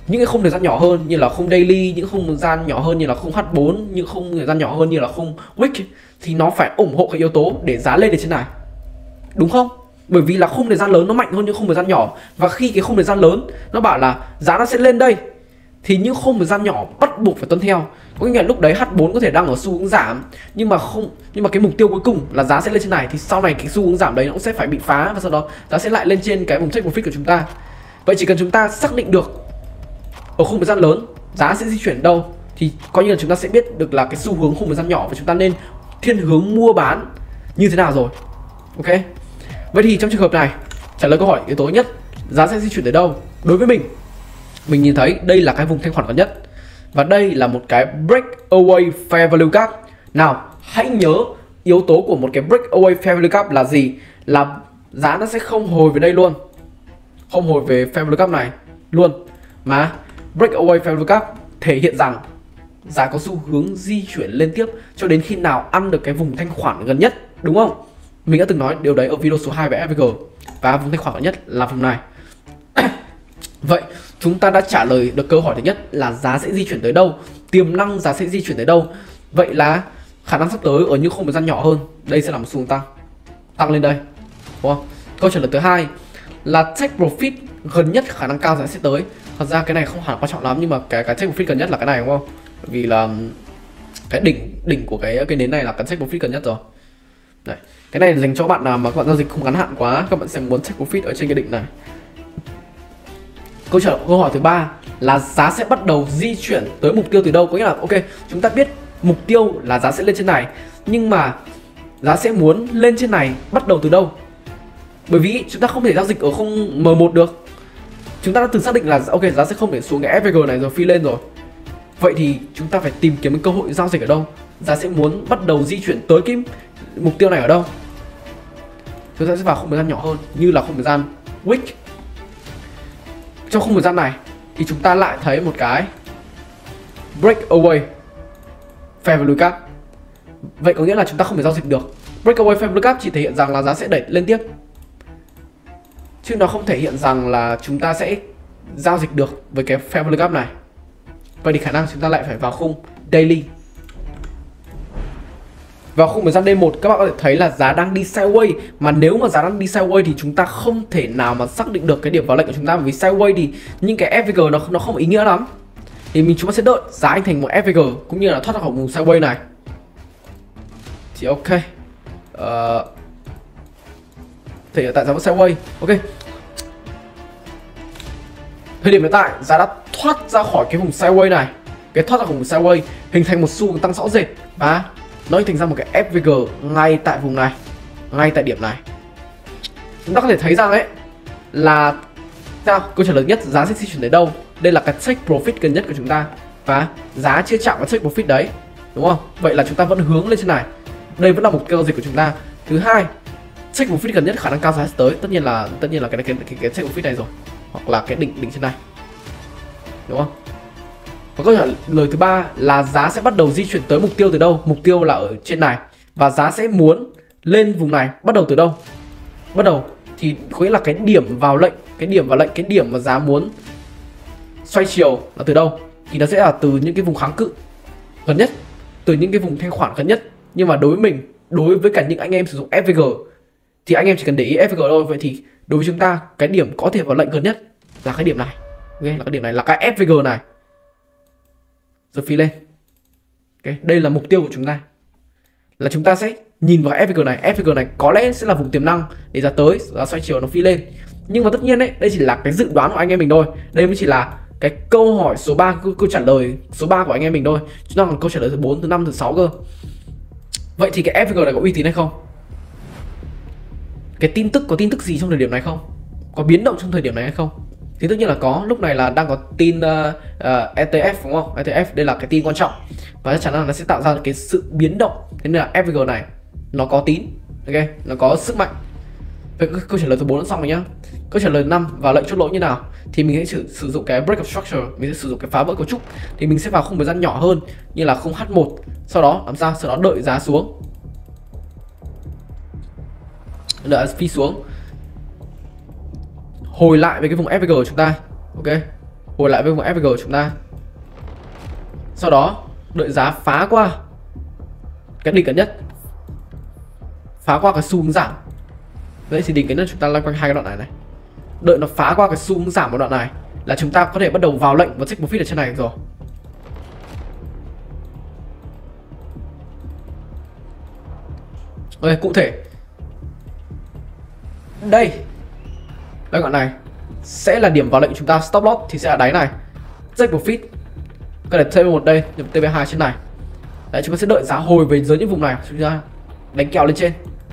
những cái khung thời gian nhỏ hơn như là khung daily, những khung thời gian nhỏ hơn như là khung H bốn, những khung thời gian nhỏ hơn như là khung week thì nó phải ủng hộ cái yếu tố để giá lên đến trên này, đúng không? Bởi vì là khung thời gian lớn nó mạnh hơn những khung thời gian nhỏ, và khi cái khung thời gian lớn nó bảo là giá nó sẽ lên đây thì những khung thời gian nhỏ bắt buộc phải tuân theo. Có nghĩa là lúc đấy H bốn có thể đang ở xu hướng giảm, nhưng mà không nhưng mà cái mục tiêu cuối cùng là giá sẽ lên trên này, thì sau này cái xu hướng giảm đấy nó cũng sẽ phải bị phá, và sau đó giá sẽ lại lên trên cái vùng take profit của chúng ta. Vậy chỉ cần chúng ta xác định được ở khung thời gian lớn giá sẽ di chuyển đâu thì coi như là chúng ta sẽ biết được là cái xu hướng khung thời gian nhỏ và chúng ta nên thiên hướng mua bán như thế nào rồi. Ok. Vậy thì trong trường hợp này, trả lời câu hỏi yếu tố nhất, giá sẽ di chuyển tới đâu? Đối với mình, mình nhìn thấy đây là cái vùng thanh khoản gần nhất, và đây là một cái breakaway fair value gap. Nào, hãy nhớ yếu tố của một cái breakaway fair value gap là gì? Là giá nó sẽ không hồi về đây luôn, không hồi về fair value gap này luôn, mà breakaway fair value gap thể hiện rằng giá có xu hướng di chuyển lên tiếp cho đến khi nào ăn được cái vùng thanh khoản gần nhất, đúng không? Mình đã từng nói điều đấy ở video số hai về ép vê giê, và vùng thanh khoản gần nhất là vùng này. Vậy chúng ta đã trả lời được câu hỏi thứ nhất là giá sẽ di chuyển tới đâu, tiềm năng giá sẽ di chuyển tới đâu. Vậy là khả năng sắp tới ở những khung thời gian nhỏ hơn, đây sẽ là một xu hướng tăng tăng lên đây, đúng không? Câu trả lời thứ hai là take profit gần nhất khả năng cao giá sẽ tới. Thật ra cái này không hẳn quan trọng lắm, nhưng mà cái cái take profit gần nhất là cái này, đúng không? Bởi vì là cái đỉnh đỉnh của cái cái nến này là cái take profit gần nhất rồi. Đấy, cái này dành cho bạn nào mà các bạn giao dịch không ngắn hạn quá, các bạn sẽ muốn take profit ở trên cái đỉnh này. Câu trả lời câu hỏi thứ ba là giá sẽ bắt đầu di chuyển tới mục tiêu từ đâu. Có nghĩa là ok, chúng ta biết mục tiêu là giá sẽ lên trên này, nhưng mà giá sẽ muốn lên trên này bắt đầu từ đâu? Bởi vì chúng ta không thể giao dịch ở khung M một được. Chúng ta đã từng xác định là ok, giá sẽ không để xuống cái ép vê giê này rồi phi lên rồi. Vậy thì chúng ta phải tìm kiếm cái cơ hội giao dịch ở đâu? Giá sẽ muốn bắt đầu di chuyển tới cái mục tiêu này ở đâu? Chúng ta sẽ vào khung thời gian nhỏ hơn như là khung thời gian week. Trong khung thời gian này thì chúng ta lại thấy một cái breakaway fair value gap. Vậy có nghĩa là chúng ta không thể giao dịch được. Breakaway fair value gap chỉ thể hiện rằng là giá sẽ đẩy lên tiếp, chứ nó không thể hiện rằng là chúng ta sẽ giao dịch được với cái fair value gap này. Vậy thì khả năng chúng ta lại phải vào khung daily. Vào khung thời gian D một các bạn có thể thấy là giá đang đi sideways, mà nếu mà giá đang đi sideways thì chúng ta không thể nào mà xác định được cái điểm vào lệnh của chúng ta, bởi vì sideways thì những cái ép vê giê nó nó không có ý nghĩa lắm. Thì mình chúng ta sẽ đợi giá anh thành một ép vê giê cũng như là thoát ra khỏi vùng sideways này. Thì ok. Uh, thì tại giá vẫn sideways. Ok. Thời điểm hiện tại giá đã thoát ra khỏi cái vùng sideways này, cái thoát ra khỏi vùng sideways hình thành một xu hướng tăng rõ rệt, và nó hình thành ra một cái ép vê giê ngay tại vùng này, ngay tại điểm này. Chúng ta có thể thấy rằng ấy là sao? Câu trả lời nhất, giá sẽ di chuyển đến đâu? Đây là cái take profit gần nhất của chúng ta, và giá chưa chạm vào take profit đấy, đúng không? Vậy là chúng ta vẫn hướng lên trên này. Đây vẫn là mục tiêu giao dịch của chúng ta. Thứ hai, take profit gần nhất khả năng cao giá sẽ tới, tất nhiên là tất nhiên là cái cái cái, cái take profit này rồi, hoặc là cái đỉnh đỉnh trên này, đúng không? Và câu trả lời thứ ba là giá sẽ bắt đầu di chuyển tới mục tiêu từ đâu? Mục tiêu là ở trên này, và giá sẽ muốn lên vùng này bắt đầu từ đâu? Bắt đầu thì có nghĩa là cái điểm vào lệnh, cái điểm vào lệnh, cái điểm mà giá muốn xoay chiều là từ đâu? Thì nó sẽ là từ những cái vùng kháng cự gần nhất, từ những cái vùng thanh khoản gần nhất. Nhưng mà đối với mình, đối với cả những anh em sử dụng ép vê giê thì anh em chỉ cần để ý ép vê giê thôi. Vậy thì đối với chúng ta, cái điểm có thể vào lệnh gần nhất là cái điểm này. Ok, là cái điểm này, là cái ép vê giê này. Rồi phi lên. Okay. Đây là mục tiêu của chúng ta, là chúng ta sẽ nhìn vào ép vê giê này. ép vê giê này có lẽ sẽ là vùng tiềm năng để ra tới, giá xoay chiều nó phi lên. Nhưng mà tất nhiên đấy, đây chỉ là cái dự đoán của anh em mình thôi. Đây mới chỉ là cái câu hỏi số ba, câu, câu trả lời số ba của anh em mình thôi. Chúng ta còn câu trả lời thứ bốn, thứ năm, thứ sáu cơ. Vậy thì cái ép vê giê này có uy tín hay không? Cái tin tức, có tin tức gì trong thời điểm này không? Có biến động trong thời điểm này hay không? Thì tất nhiên là có. Lúc này là đang có tin uh, uh, e tê ép, đúng không? e tê ép đây là cái tin quan trọng, và chắc chắn là nó sẽ tạo ra cái sự biến động. Thế nên là ép vê giê này nó có tín, ok, nó có sức mạnh. Vậy câu trả lời thứ bốn đã xong rồi nhá. Câu trả lời năm và lệnh chốt lỗ như nào? Thì mình sẽ sử, sử dụng cái break of structure, mình sẽ sử dụng cái phá vỡ cấu trúc. Thì mình sẽ vào khung thời gian nhỏ hơn như là khung H một. Sau đó làm sao? Sau đó đợi giá xuống, đợi phi xuống, hồi lại với cái vùng ép vê giê của chúng ta. Ok, hồi lại với vùng ép vê giê của chúng ta. Sau đó đợi giá phá qua cái đỉnh gần nhất, phá qua cái xu hướng giảm. Đấy thì đỉnh gần nhất chúng ta loanh quanh hai cái đoạn này này. Đợi nó phá qua cái xu hướng giảm một đoạn này là chúng ta có thể bắt đầu vào lệnh và take profit ở trên này rồi. Ok, cụ thể đây đây đoạn này sẽ là điểm vào lệnh chúng ta, stop loss thì sẽ là đáy này, take profit cái này tê bê một đây, nhập tê bê hai trên này. Đấy, chúng ta sẽ đợi giá hồi về dưới những vùng này, chúng ta đánh kèo lên trên.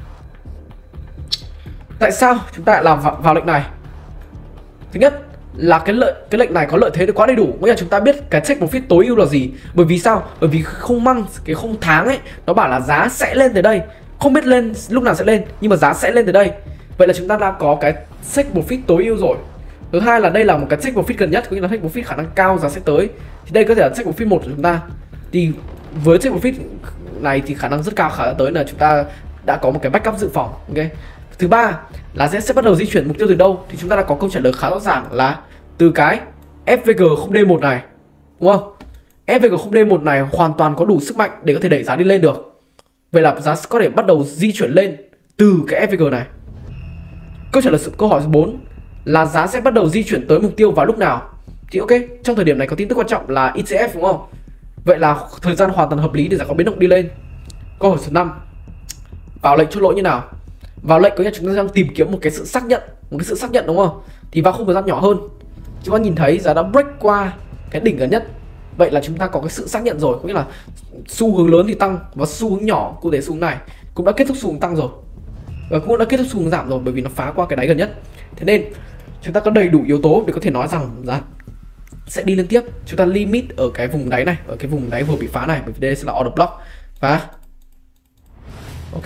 Tại sao chúng ta lại làm vào, vào lệnh này? Thứ nhất là cái lợi cái lệnh này có lợi thế quá đầy đủ, nghĩa là chúng ta biết cái take profit tối ưu là gì. Bởi vì sao? Bởi vì không măng cái khung tháng ấy nó bảo là giá sẽ lên tới đây, không biết lên lúc nào sẽ lên nhưng mà giá sẽ lên tới đây. Vậy là chúng ta đã có cái take profit tối ưu rồi. Thứ hai là đây là một cái take profit gần nhất, có nghĩa là take profit khả năng cao giá sẽ tới. Thì đây có thể là take profit một của chúng ta. Thì với take profit này thì khả năng rất cao khả năng tới là chúng ta đã có một cái backup dự phòng. Ok. Thứ ba là sẽ sẽ bắt đầu di chuyển mục tiêu từ đâu, thì chúng ta đã có câu trả lời khá rõ ràng là từ cái ép vê giê không đê một này, đúng không? ép vê giê không đê một này hoàn toàn có đủ sức mạnh để có thể đẩy giá đi lên được. Vậy là giá có thể bắt đầu di chuyển lên từ cái ép vê giê này. Câu trả lời câu hỏi số bốn là giá sẽ bắt đầu di chuyển tới mục tiêu vào lúc nào? Thì ok, trong thời điểm này có tin tức quan trọng là e tê ép, đúng không? Vậy là thời gian hoàn toàn hợp lý để giá có biến động đi lên. Câu hỏi số năm, vào lệnh chốt lỗ như nào? Vào lệnh có nghĩa chúng ta đang tìm kiếm một cái sự xác nhận, một cái sự xác nhận, đúng không? Thì vào khung thời gian nhỏ hơn, chúng ta nhìn thấy giá đã break qua cái đỉnh gần nhất. Vậy là chúng ta có cái sự xác nhận rồi, có nghĩa là xu hướng lớn thì tăng và xu hướng nhỏ, cụ thể xu hướng này cũng đã kết thúc xu hướng tăng rồi và cũng đã kết thúc xu hướng giảm rồi, bởi vì nó phá qua cái đáy gần nhất. Thế nên chúng ta có đầy đủ yếu tố để có thể nói rằng giá sẽ đi lên tiếp. Chúng ta limit ở cái vùng đáy này, ở cái vùng đáy vừa bị phá này, bởi vì đây sẽ là order block. Và ok,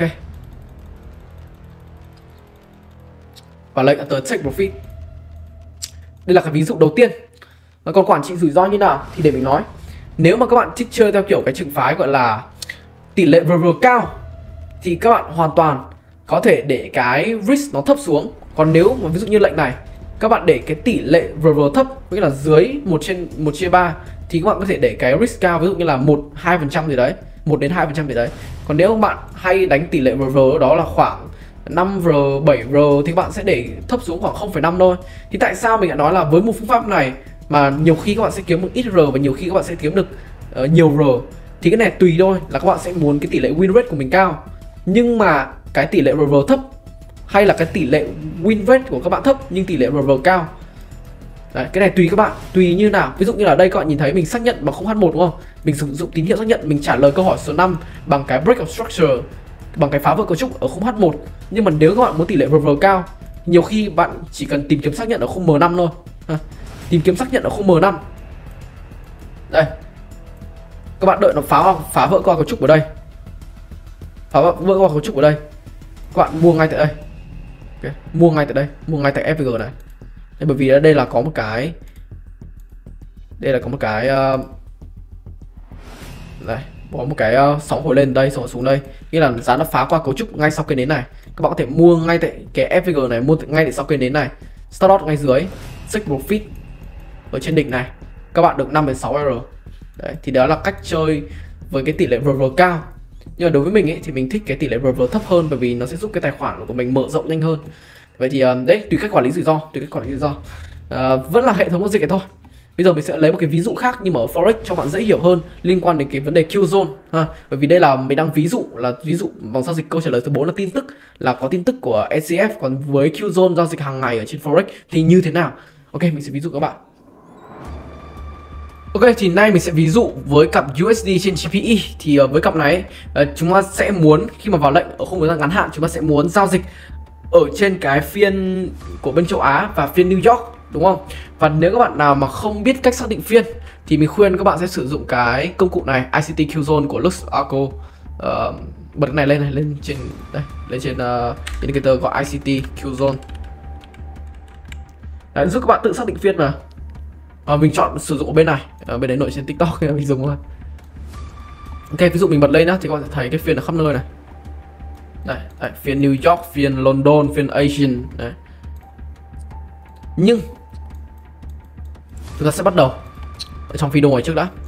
và lệnh tới take profit. Đây là cái ví dụ đầu tiên. Và còn quản trị rủi ro như nào thì để mình nói. Nếu mà các bạn thích chơi theo kiểu cái trường phái gọi là tỷ lệ rờ vê cao thì các bạn hoàn toàn có thể để cái risk nó thấp xuống. Còn nếu mà ví dụ như lệnh này các bạn để cái tỷ lệ rờ vê thấp, nghĩa là dưới một trên một chia ba, thì các bạn có thể để cái risk cao, ví dụ như là một hai phần trăm gì đấy, một đến hai phần trăm gì đấy. Còn nếu các bạn hay đánh tỷ lệ rờ vê đó là khoảng năm rờ, bảy rờ thì các bạn sẽ để thấp xuống khoảng không phẩy năm thôi. Thì tại sao mình đã nói là với một phương pháp này mà nhiều khi các bạn sẽ kiếm một ít rờ và nhiều khi các bạn sẽ kiếm được uh, nhiều rờ, thì cái này tùy thôi, là các bạn sẽ muốn cái tỷ lệ win rate của mình cao, nhưng mà cái tỷ lệ rờ vê thấp, hay là cái tỷ lệ win rate của các bạn thấp nhưng tỷ lệ rờ vê cao. Đấy, cái này tùy các bạn, tùy như nào. Ví dụ như là đây các bạn nhìn thấy mình xác nhận bằng không hát một, đúng không? Mình sử dụng tín hiệu xác nhận, mình trả lời câu hỏi số năm bằng cái break of structure, bằng cái phá vỡ cấu trúc ở khung hát một. Nhưng mà nếu các bạn muốn tỷ lệ rờ vê cao, nhiều khi bạn chỉ cần tìm kiếm xác nhận ở khung em năm thôi. Ha. Tìm kiếm xác nhận ở khung em năm. Đây. Các bạn đợi nó phá phá vỡ qua cấu trúc ở đây. Phá vỡ qua cấu trúc ở đây. Các bạn mua ngay tại đây. Okay. Mua ngay tại đây, mua ngay tại ép vê giê này. Bởi vì ở đây là có một cái đây là có một cái uh, đây, có một cái uh, sóng hồi lên đây, sóng xuống đây, nghĩa là giá nó phá qua cấu trúc ngay sau cây nến này. Các bạn có thể mua ngay tại cái ép vê giê này, mua ngay tại sau cây nến này, stop loss ngay dưới, take profit ở trên đỉnh này, các bạn được năm đến sáu rờ. Đấy, thì đó là cách chơi với cái tỷ lệ rờ vê cao. Nhưng mà đối với mình ấy thì mình thích cái tỷ lệ rờ vê thấp hơn, bởi vì nó sẽ giúp cái tài khoản của mình mở rộng nhanh hơn. Vậy thì uh, đấy, tùy cách quản lý rủi ro, tùy cách quản lý rủi ro. Uh, vẫn là hệ thống giao dịch này thôi. Bây giờ mình sẽ lấy một cái ví dụ khác nhưng mà ở Forex cho bạn dễ hiểu hơn, liên quan đến cái vấn đề Q zone ha. Bởi vì đây là mình đang ví dụ là ví dụ vòng giao dịch câu trả lời số bốn là tin tức, là có tin tức của e xê ép, còn với Q zone giao dịch hàng ngày ở trên Forex thì như thế nào? Ok, mình sẽ ví dụ các bạn. Ok, thì nay mình sẽ ví dụ với cặp u ét đê trên giê pê e. Thì uh, với cặp này uh, chúng ta sẽ muốn khi mà vào lệnh ở khung thời gian ngắn hạn, chúng ta sẽ muốn giao dịch ở trên cái phiên của bên châu Á và phiên New York, đúng không? Và nếu các bạn nào mà không biết cách xác định phiên thì mình khuyên các bạn sẽ sử dụng cái công cụ này, i xê tê Q zone của LuxArco. Uh, bật cái này lên này, lên trên đây, lên trên uh, indicator gọi i xê tê Q zone. Đấy, giúp các bạn tự xác định phiên mà. À, mình chọn sử dụng ở bên này, ở bên đấy nổi trên TikTok nên mình dùng thôi. Ok, ví dụ mình bật lên nhá thì các bạn sẽ thấy cái phiên ở khắp nơi này. Đây, đây, phiên New York, phiên London, phiên Asian đấy. Nhưng chúng ta sẽ bắt đầu ở trong video này trước đã.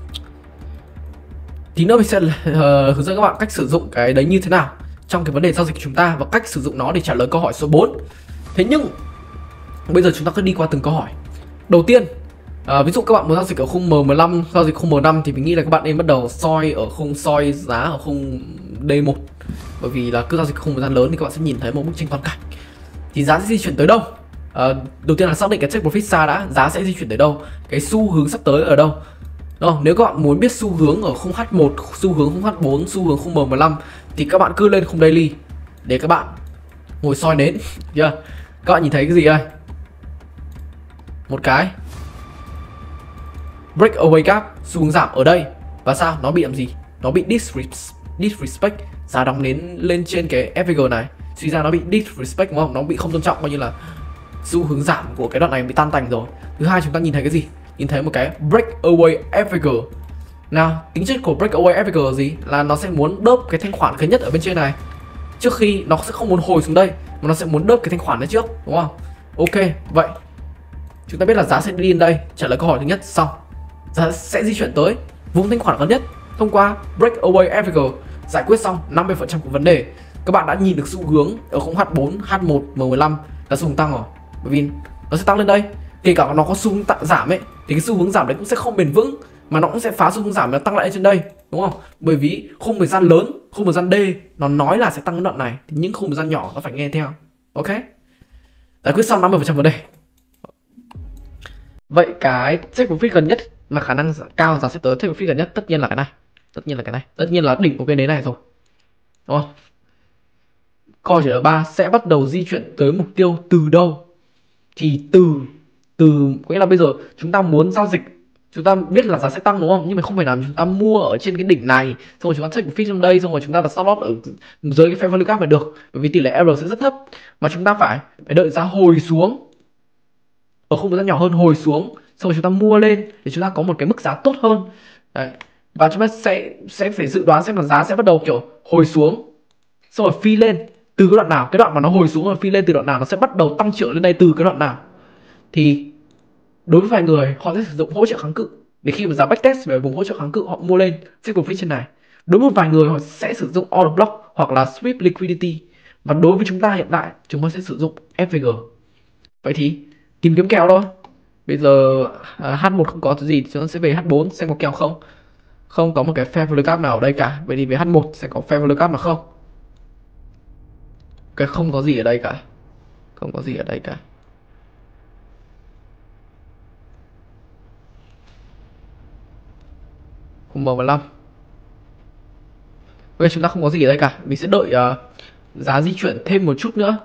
Tí nữa mình sẽ uh, hướng dẫn các bạn cách sử dụng cái đấy như thế nào trong cái vấn đề giao dịch của chúng ta và cách sử dụng nó để trả lời câu hỏi số bốn. Thế nhưng bây giờ chúng ta cứ đi qua từng câu hỏi. Đầu tiên, à, ví dụ các bạn muốn giao dịch ở khung M mười lăm, giao dịch khung M năm thì mình nghĩ là các bạn nên bắt đầu soi ở khung soi giá ở khung D một. Bởi vì là cứ giao dịch khung thời gian lớn thì các bạn sẽ nhìn thấy một bức tranh toàn cảnh. Thì giá sẽ di chuyển tới đâu? À, đầu tiên là xác định cái take profit xa đã, giá sẽ di chuyển tới đâu? Cái xu hướng sắp tới ở đâu? Đó, nếu các bạn muốn biết xu hướng ở khung H một, xu hướng khung H bốn, xu hướng khung M mười lăm thì các bạn cứ lên khung daily để các bạn ngồi soi nến. Yeah. Các bạn nhìn thấy cái gì đây? Một cái breakaway gap, xu hướng giảm ở đây. Và sao? Nó bị làm gì? Nó bị disrespect. Giá đóng nến lên trên cái ép vê giê này, suy ra nó bị disrespect đúng không? Nó bị không tôn trọng, coi như là xu hướng giảm của cái đoạn này bị tan tành rồi. Thứ hai, chúng ta nhìn thấy cái gì? Nhìn thấy một cái breakaway ép vê giê. Nào, tính chất của breakaway ép vê giê là gì? Là nó sẽ muốn đớp cái thanh khoản gần nhất ở bên trên này trước khi nó sẽ không muốn hồi xuống đây, mà nó sẽ muốn đớp cái thanh khoản này trước, đúng không? Ok, vậy chúng ta biết là giá sẽ đi đến đây. Trả lời câu hỏi thứ nhất xong, giá sẽ di chuyển tới vùng thanh khoản gần nhất thông qua breakaway ép vê giê. Giải quyết xong năm mươi phần trăm của vấn đề. Các bạn đã nhìn được xu hướng ở khung H bốn, H một, M mười lăm là xu hướng tăng rồi, bởi vì nó sẽ tăng lên đây. Kể cả nó có xu hướng giảm ấy thì cái xu hướng giảm đấy cũng sẽ không bền vững, mà nó cũng sẽ phá xu hướng giảm và tăng lại trên đây, đúng không? Bởi vì khung thời gian lớn, khung thời gian D nó nói là sẽ tăng cái đoạn này, thì những khung thời gian nhỏ nó phải nghe theo. Ok, giải quyết xong năm mươi phần trăm vấn đề. Vậy cái take profit gần nhất mà khả năng cao giá sẽ tới take profit gần nhất tất nhiên là cái này, tất nhiên là cái này, tất nhiên là đỉnh của cái nến này rồi, đúng không? Câu trả lời ba sẽ bắt đầu di chuyển tới mục tiêu từ đâu? Thì từ từ có nghĩa là bây giờ chúng ta muốn giao dịch, chúng ta biết là giá sẽ tăng đúng không? Nhưng mà không phải là chúng ta mua ở trên cái đỉnh này xong rồi chúng ta take profit trong đây, xong rồi chúng ta đặt stop loss ở dưới cái fair value gap này được, bởi vì tỷ lệ error sẽ rất thấp. Mà chúng ta phải phải đợi giá hồi xuống ở khung thời gian nhỏ hơn, hồi xuống xong rồi chúng ta mua lên để chúng ta có một cái mức giá tốt hơn. Đấy. Và chúng ta sẽ sẽ phải dự đoán xem là giá sẽ bắt đầu kiểu hồi xuống xong rồi phi lên từ cái đoạn nào, cái đoạn mà nó hồi xuống rồi phi lên từ đoạn nào, nó sẽ bắt đầu tăng trưởng lên đây từ cái đoạn nào. Thì đối với vài người họ sẽ sử dụng hỗ trợ kháng cự để khi mà giá backtest về vùng hỗ trợ kháng cự họ mua lên take profit trên này. Đối với một vài người họ sẽ sử dụng order block hoặc là sweep liquidity, và đối với chúng ta hiện tại chúng ta sẽ sử dụng ép vê giê. Vậy thì tìm kiếm kèo thôi. Bây giờ à, H một không có gì thì chúng ta sẽ về H bốn xem có kèo không. Không có một cái fair value gap nào ở đây cả, vậy thì về H một sẽ có fair value gap nào không? Cái không có gì ở đây cả, không có gì ở đây cả. Khung M mười lăm. Ok, chúng ta không có gì ở đây cả. Mình sẽ đợi uh, giá di chuyển thêm một chút nữa.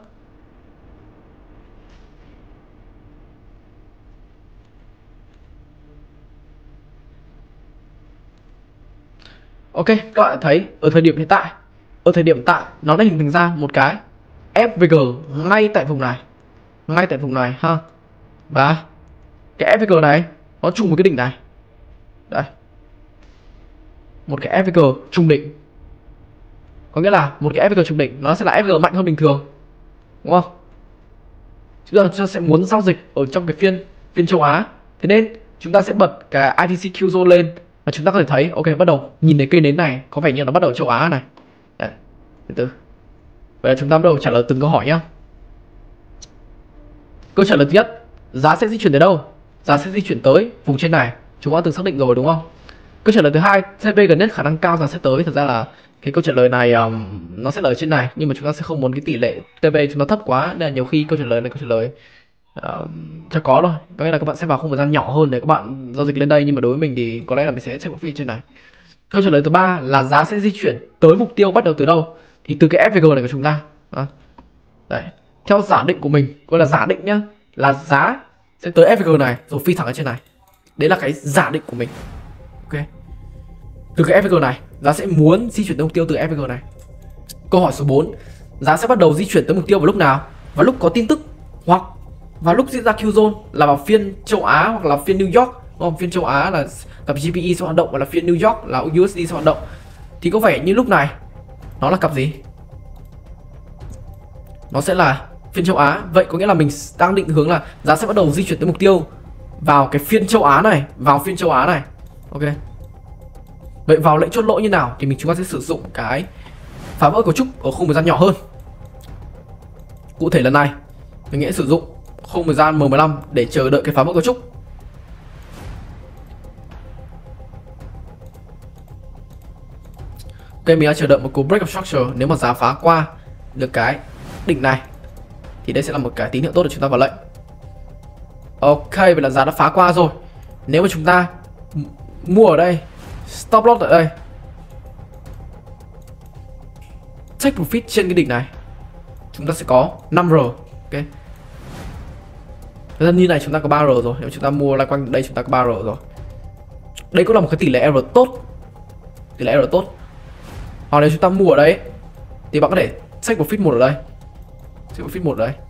Ok, các bạn thấy ở thời điểm hiện tại, ở thời điểm hiện tại nó đã hình thành ra một cái ép vê giê ngay tại vùng này, ngay tại vùng này ha. Và cái ép vê giê này nó trùng với cái đỉnh này. Đây, một cái ép vê giê trùng đỉnh, có nghĩa là một cái ép vê giê trùng đỉnh nó sẽ là ép vê giê mạnh hơn bình thường, đúng không? Chúng ta sẽ muốn giao dịch ở trong cái phiên phiên châu Á, thế nên chúng ta sẽ bật cái i tê xê Q zone lên và chúng ta có thể thấy ok, bắt đầu nhìn thấy cây nến này có vẻ như nó bắt đầu ở châu Á này. Đấy, từ từ. Vậy là chúng ta bắt đầu trả lời từng câu hỏi nhá. Câu trả lời thứ nhất, giá sẽ di chuyển tới đâu? Giá sẽ di chuyển tới vùng trên này, chúng ta từng xác định rồi đúng không? Câu trả lời thứ hai, xê pê gần nhất khả năng cao giá sẽ tới. Thật ra là cái câu trả lời này um, nó sẽ là ở trên này, nhưng mà chúng ta sẽ không muốn cái tỷ lệ tê pê chúng nó thấp quá, nên là nhiều khi câu trả lời này câu trả lời uh, cho có thôi. Có nghĩa là các bạn sẽ vào khung thời gian nhỏ hơn để các bạn giao dịch lên đây, nhưng mà đối với mình thì có lẽ là mình sẽ take profit trên này. Câu trả lời thứ ba là giá sẽ di chuyển tới mục tiêu bắt đầu từ đâu? Thì từ cái ép vê giê này của chúng ta. Đó. Đấy, theo giả định của mình, gọi là giả định nhá, là giá sẽ tới ép vê giê này rồi phi thẳng ở trên này. Đấy là cái giả định của mình. Ok, từ cái ép vê giê này giá sẽ muốn di chuyển tới mục tiêu từ ép vê giê này. Câu hỏi số bốn, giá sẽ bắt đầu di chuyển tới mục tiêu vào lúc nào? Vào lúc có tin tức hoặc vào lúc diễn ra Q zone, là vào phiên châu Á hoặc là phiên New York. Đúng không? Phiên châu Á là cặp giê pê e sẽ hoạt động, và là phiên New York là u ét đê sẽ hoạt động. Thì có vẻ như lúc này nó là cặp gì? Nó sẽ là phiên châu Á. Vậy có nghĩa là mình đang định hướng là giá sẽ bắt đầu di chuyển tới mục tiêu vào cái phiên châu Á này, vào phiên châu Á này. Ok. Vậy vào lệnh chốt lỗ như nào thì mình chúng ta sẽ sử dụng cái phá vỡ cấu trúc ở khung thời gian nhỏ hơn. Cụ thể lần này mình sẽ sử dụng khung thời gian M mười lăm để chờ đợi cái phá vỡ cấu trúc. Ok, mình đã chờ đợi một cú break of structure. Nếu mà giá phá qua được cái đỉnh này thì đây sẽ là một cái tín hiệu tốt để chúng ta vào lệnh. Ok, vậy là giá đã phá qua rồi. Nếu mà chúng ta mua ở đây, stop loss ở đây, take profit trên cái đỉnh này, chúng ta sẽ có năm R. Ok. Như này chúng ta có ba R rồi. Nếu chúng ta mua lại quanh đây chúng ta có ba R rồi. Đây cũng là một cái tỷ lệ error tốt. Tỷ lệ error tốt. Hoặc nếu chúng ta mua ở đây thì bạn có thể take profit một ở đây, take profit một ở đây,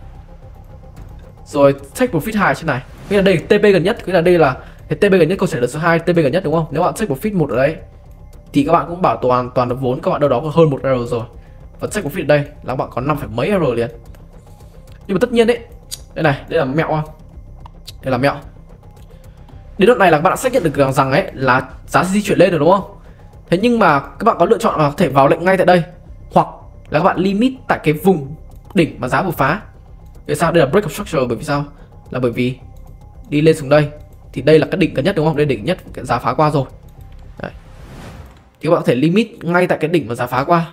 rồi take profit hai trên này. Nghĩa là đây là tê pê gần nhất, nghĩa là đây là cái tê pê gần nhất, câu trả lời số hai tê pê gần nhất đúng không? Nếu bạn take profit một ở đây thì các bạn cũng bảo toàn toàn được vốn các bạn đâu đó có hơn một R rồi. Và take profit ở đây là các bạn có năm phẩy mấy R liền. Nhưng mà tất nhiên đấy, đây này, đây là mẹo không? Đây là mẹo. Đến đoạn này là các bạn đã xác nhận được rằng, rằng ấy là giá sẽ di chuyển lên rồi đúng không? Thế nhưng mà các bạn có lựa chọn là có thể vào lệnh ngay tại đây, hoặc là các bạn limit tại cái vùng đỉnh mà giá vừa phá. Vì sao? Đây là break of structure, bởi vì sao? Là bởi vì đi lên xuống đây thì đây là cái đỉnh gần nhất đúng không? Đây là đỉnh nhất, cái giá phá qua rồi. Đấy. Thì các bạn có thể limit ngay tại cái đỉnh mà giá phá qua.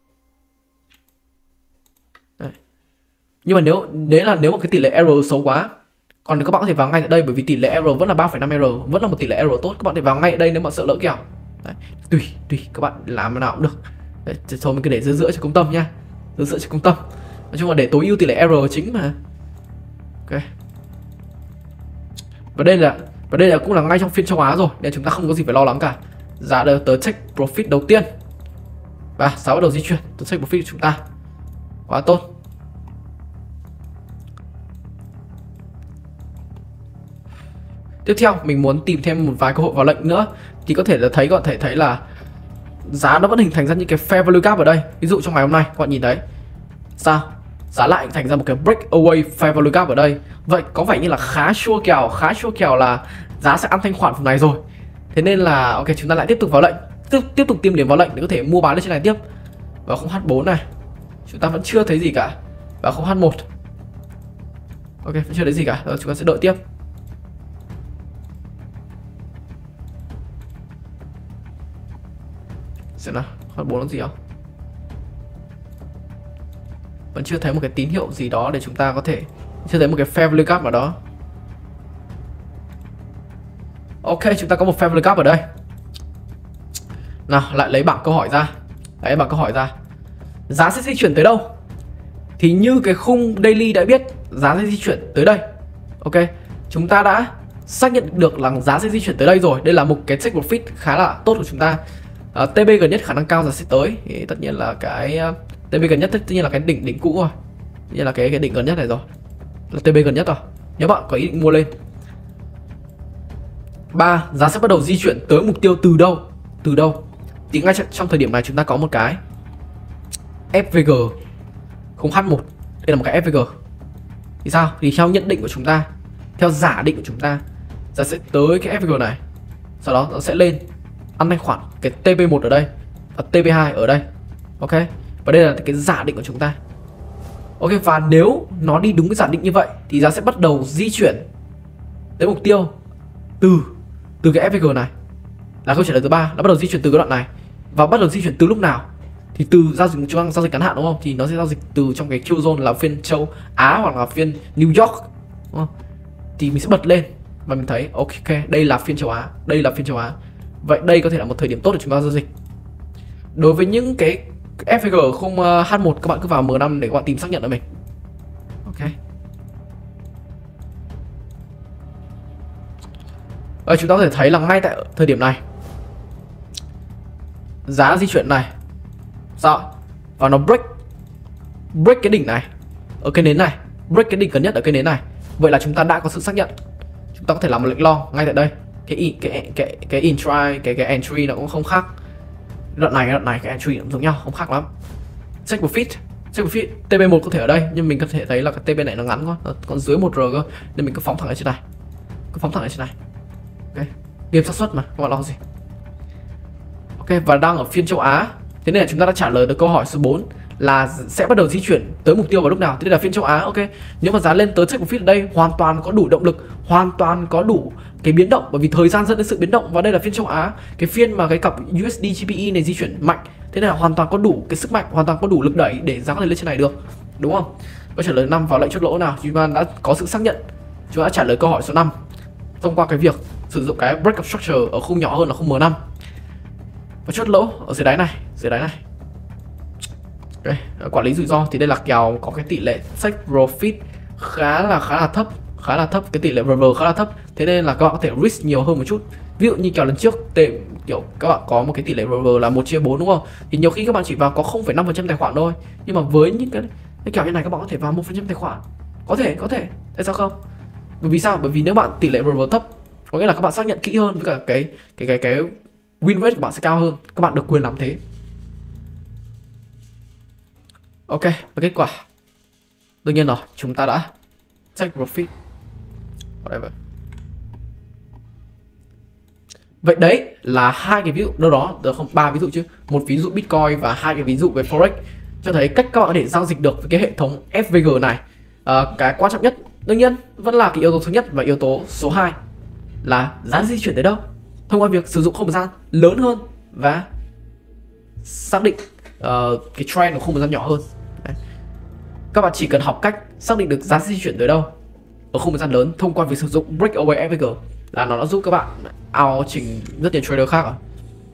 Đấy. Nhưng mà nếu nếu là nếu mà cái tỷ lệ error xấu quá, còn các bạn có thể vào ngay tại đây, bởi vì tỷ lệ error vẫn là ba phẩy năm R, vẫn là một tỷ lệ error tốt. Các bạn có thể vào ngay ở đây nếu mà sợ lỡ kèo. Đấy. Tùy tùy các bạn làm nào cũng được. Đấy, thôi mình cứ để giữa giữa cho công tâm nha, giữa giữa cho công tâm. Nói chung là để tối ưu tỷ lệ error chính mà. Ok. Và đây là và đây là cũng là ngay trong phiên châu Á rồi, nên chúng ta không có gì phải lo lắng cả. Giá đều tới take profit đầu tiên và giá bắt đầu di chuyển tới take profit của chúng ta. Quá tốt. Tiếp theo mình muốn tìm thêm một vài cơ hội vào lệnh nữa, thì có thể là thấy có thể thấy là giá nó vẫn hình thành ra những cái fair value gap ở đây. Ví dụ trong ngày hôm nay các bạn nhìn thấy sao giá lại hình thành ra một cái breakaway fair value gap ở đây. Vậy có vẻ như là khá sure kèo khá sure kèo là giá sẽ ăn thanh khoản vùng này rồi. Thế nên là ok, chúng ta lại tiếp tục vào lệnh, tiếp, tiếp tục tìm điểm vào lệnh để có thể mua bán lên trên này tiếp. Và không H bốn này chúng ta vẫn chưa thấy gì cả, và không H một ok vẫn chưa thấy gì cả. Rồi chúng ta sẽ đợi tiếp. Xem nào, H bốn là gì không? Vẫn chưa thấy một cái tín hiệu gì đó để chúng ta có thể, chưa thấy một cái fair value gap ở đó. Ok, chúng ta có một fair value gap ở đây. Nào, lại lấy bảng câu hỏi ra. Lấy bảng câu hỏi ra. Giá sẽ di chuyển tới đâu? Thì như cái khung daily đã biết, giá sẽ di chuyển tới đây. Ok, chúng ta đã xác nhận được là giá sẽ di chuyển tới đây rồi. Đây là một cái take profit khá là tốt của chúng ta. Uh, tê pê gần nhất khả năng cao giá sẽ tới, thì tất nhiên là cái uh, tê pê gần nhất tất nhiên là cái đỉnh đỉnh cũ rồi, tất nhiên là cái cái đỉnh gần nhất này rồi, là tê pê gần nhất rồi. Nếu bạn có ý định mua lên. Ba, giá sẽ bắt đầu di chuyển tới mục tiêu từ đâu? Từ đâu? Thì ngay trong thời điểm này chúng ta có một cái ép vê giê không H một. Đây là một cái ép vê giê. Thì sao? Thì theo nhận định của chúng ta, theo giả định của chúng ta, giá sẽ tới cái ép vê giê này, sau đó nó sẽ lên ăn thanh khoản cái tê pê một ở đây và tê pê hai ở đây. Ok, và đây là cái giả định của chúng ta. Ok, và nếu nó đi đúng cái giả định như vậy thì giá sẽ bắt đầu di chuyển tới mục tiêu từ từ cái ép vê giê này, là câu trả lời thứ ba. Nó bắt đầu di chuyển từ cái đoạn này, và bắt đầu di chuyển từ lúc nào? Thì từ giao dịch chúng giao dịch ngắn hạn đúng không? Thì nó sẽ giao dịch từ trong cái Q zone là phiên châu Á hoặc là phiên New York đúng không? Thì mình sẽ bật lên và mình thấy ok, đây là phiên châu Á, đây là phiên châu Á. Vậy đây có thể là một thời điểm tốt để chúng ta giao dịch. Đối với những cái ép vê giê không H một, các bạn cứ vào M năm để các bạn tìm xác nhận ở mình. Ok. Và chúng ta có thể thấy là ngay tại thời điểm này giá di chuyển này sao? Và nó break break cái đỉnh này ở cái nến này, break cái đỉnh gần nhất ở cái nến này. Vậy là chúng ta đã có sự xác nhận. Chúng ta có thể làm một lệnh long ngay tại đây. Cái cái cái cái intry, cái cái entry nó cũng không khác. Đoạn này đoạn này cái entry cũng giống nhau, không khác lắm. Take profit, take profit tê pê một có thể ở đây, nhưng mình có thể thấy là cái tê pê này nó ngắn quá, nó còn dưới một R cơ, nên mình cứ phóng thẳng lên trên này. cứ phóng thẳng lên trên này. Ok, game xác suất mà, các bạn lo gì. Ok, và đang ở phiên châu Á. Thế nên là chúng ta đã trả lời được câu hỏi số bốn là sẽ bắt đầu di chuyển tới mục tiêu vào lúc nào. Thế nên là phiên châu Á. Ok, nếu mà giá lên tới check profit ở đây hoàn toàn có đủ động lực, hoàn toàn có đủ cái biến động, bởi vì thời gian dẫn đến sự biến động. Và đây là phiên châu Á, cái phiên mà cái cặp u ét đê giê pê e này di chuyển mạnh, thế nên là hoàn toàn có đủ cái sức mạnh, hoàn toàn có đủ lực đẩy để giá có thể lên trên này được, đúng không? Câu trả lời năm vào lệnh chốt lỗ nào. Chúng ta đã có sự xác nhận, chúng ta đã trả lời câu hỏi số năm thông qua cái việc sử dụng cái breakout structure ở khung nhỏ hơn là khung M năm và chốt lỗ ở dưới đáy này, dưới đáy này. Okay. Quản lý rủi ro thì đây là kèo có cái tỷ lệ take profit khá là khá là thấp, khá là thấp, cái tỷ lệ rờ vê khá là thấp, thế nên là các bạn có thể risk nhiều hơn một chút. Ví dụ như kèo lần trước tệ kiểu các bạn có một cái tỷ lệ rờ vê là một chia bốn đúng không, thì nhiều khi các bạn chỉ vào có không phẩy năm phần trăm tài khoản thôi, nhưng mà với những cái, cái kèo như này các bạn có thể vào một phần trăm tài khoản, có thể có thể tại sao không? Bởi vì sao? Bởi vì nếu bạn tỷ lệ rờ vê thấp có nghĩa là các bạn xác nhận kỹ hơn, với cả cái cái cái cái win rate của bạn sẽ cao hơn, các bạn được quyền làm thế. Ok, và kết quả đương nhiên rồi, chúng ta đã take profit. Whatever. Vậy đấy là hai cái ví dụ đâu đó, được không? Ba ví dụ chứ, một ví dụ Bitcoin và hai cái ví dụ về Forex cho thấy cách các bạn có thể giao dịch được với cái hệ thống ép vê giê này. À, cái quan trọng nhất đương nhiên vẫn là cái yếu tố thứ nhất và yếu tố số hai là giá di chuyển tới đâu, thông qua việc sử dụng không gian lớn hơn và xác định uh, cái trend của không gian nhỏ hơn. Đấy. Các bạn chỉ cần học cách xác định được giá di chuyển tới đâu ở không gian lớn thông qua việc sử dụng breakaway ép vê giê là nó đã giúp các bạn out trình rất nhiều trader khác rồi.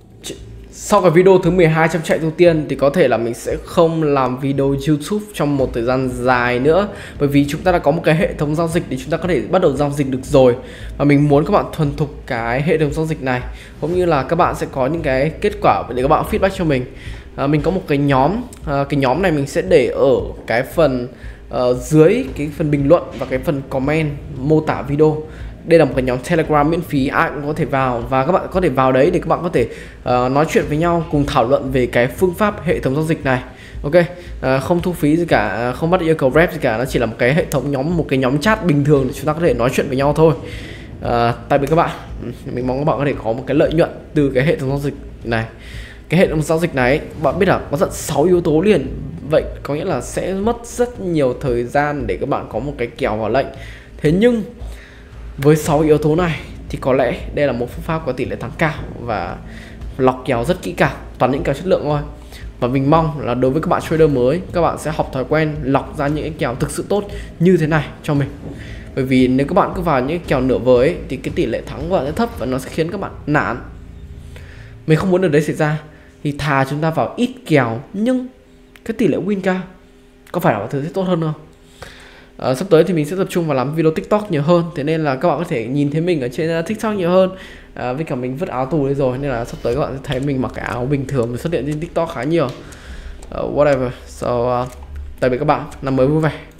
Sau cái video thứ mười hai trong chạy ưu tiên thì có thể là mình sẽ không làm video YouTube trong một thời gian dài nữa, bởi vì chúng ta đã có một cái hệ thống giao dịch để chúng ta có thể bắt đầu giao dịch được rồi, và mình muốn các bạn thuần thục cái hệ thống giao dịch này, cũng như là các bạn sẽ có những cái kết quả để các bạn feedback cho mình. À, mình có một cái nhóm, à, cái nhóm này mình sẽ để ở cái phần uh, dưới cái phần bình luận và cái phần comment mô tả video. Đây là một cái nhóm Telegram miễn phí, ai cũng có thể vào, và các bạn có thể vào đấy để các bạn có thể uh, nói chuyện với nhau, cùng thảo luận về cái phương pháp hệ thống giao dịch này. Ok, uh, không thu phí gì cả, không bắt yêu cầu rep gì cả, nó chỉ là một cái hệ thống nhóm, một cái nhóm chat bình thường để chúng ta có thể nói chuyện với nhau thôi. Uh, tại vì các bạn, mình mong các bạn có thể có một cái lợi nhuận từ cái hệ thống giao dịch này. Cái hệ thống giao dịch này bạn biết là có tận sáu yếu tố liền, vậy có nghĩa là sẽ mất rất nhiều thời gian để các bạn có một cái kèo vào lệnh. Thế nhưng với sáu yếu tố này thì có lẽ đây là một phương pháp có tỷ lệ thắng cao và lọc kèo rất kỹ càng, toàn những kèo chất lượng thôi. Và mình mong là đối với các bạn trader mới, các bạn sẽ học thói quen lọc ra những cái kèo thực sự tốt như thế này cho mình. Bởi vì nếu các bạn cứ vào những cái kèo nửa vời ấy, thì cái tỷ lệ thắng của bạn sẽ thấp và nó sẽ khiến các bạn nản. Mình không muốn điều đấy xảy ra, thì thà chúng ta vào ít kèo nhưng cái tỷ lệ win cao, có phải là thứ sẽ tốt hơn không? À, sắp tới thì mình sẽ tập trung vào làm video TikTok nhiều hơn, thế nên là các bạn có thể nhìn thấy mình ở trên uh, TikTok nhiều hơn. À, với cả mình vứt áo tù đi rồi, nên là sắp tới các bạn sẽ thấy mình mặc cái áo bình thường xuất hiện trên TikTok khá nhiều. Uh, whatever. So uh, tạm biệt các bạn, năm mới vui vẻ.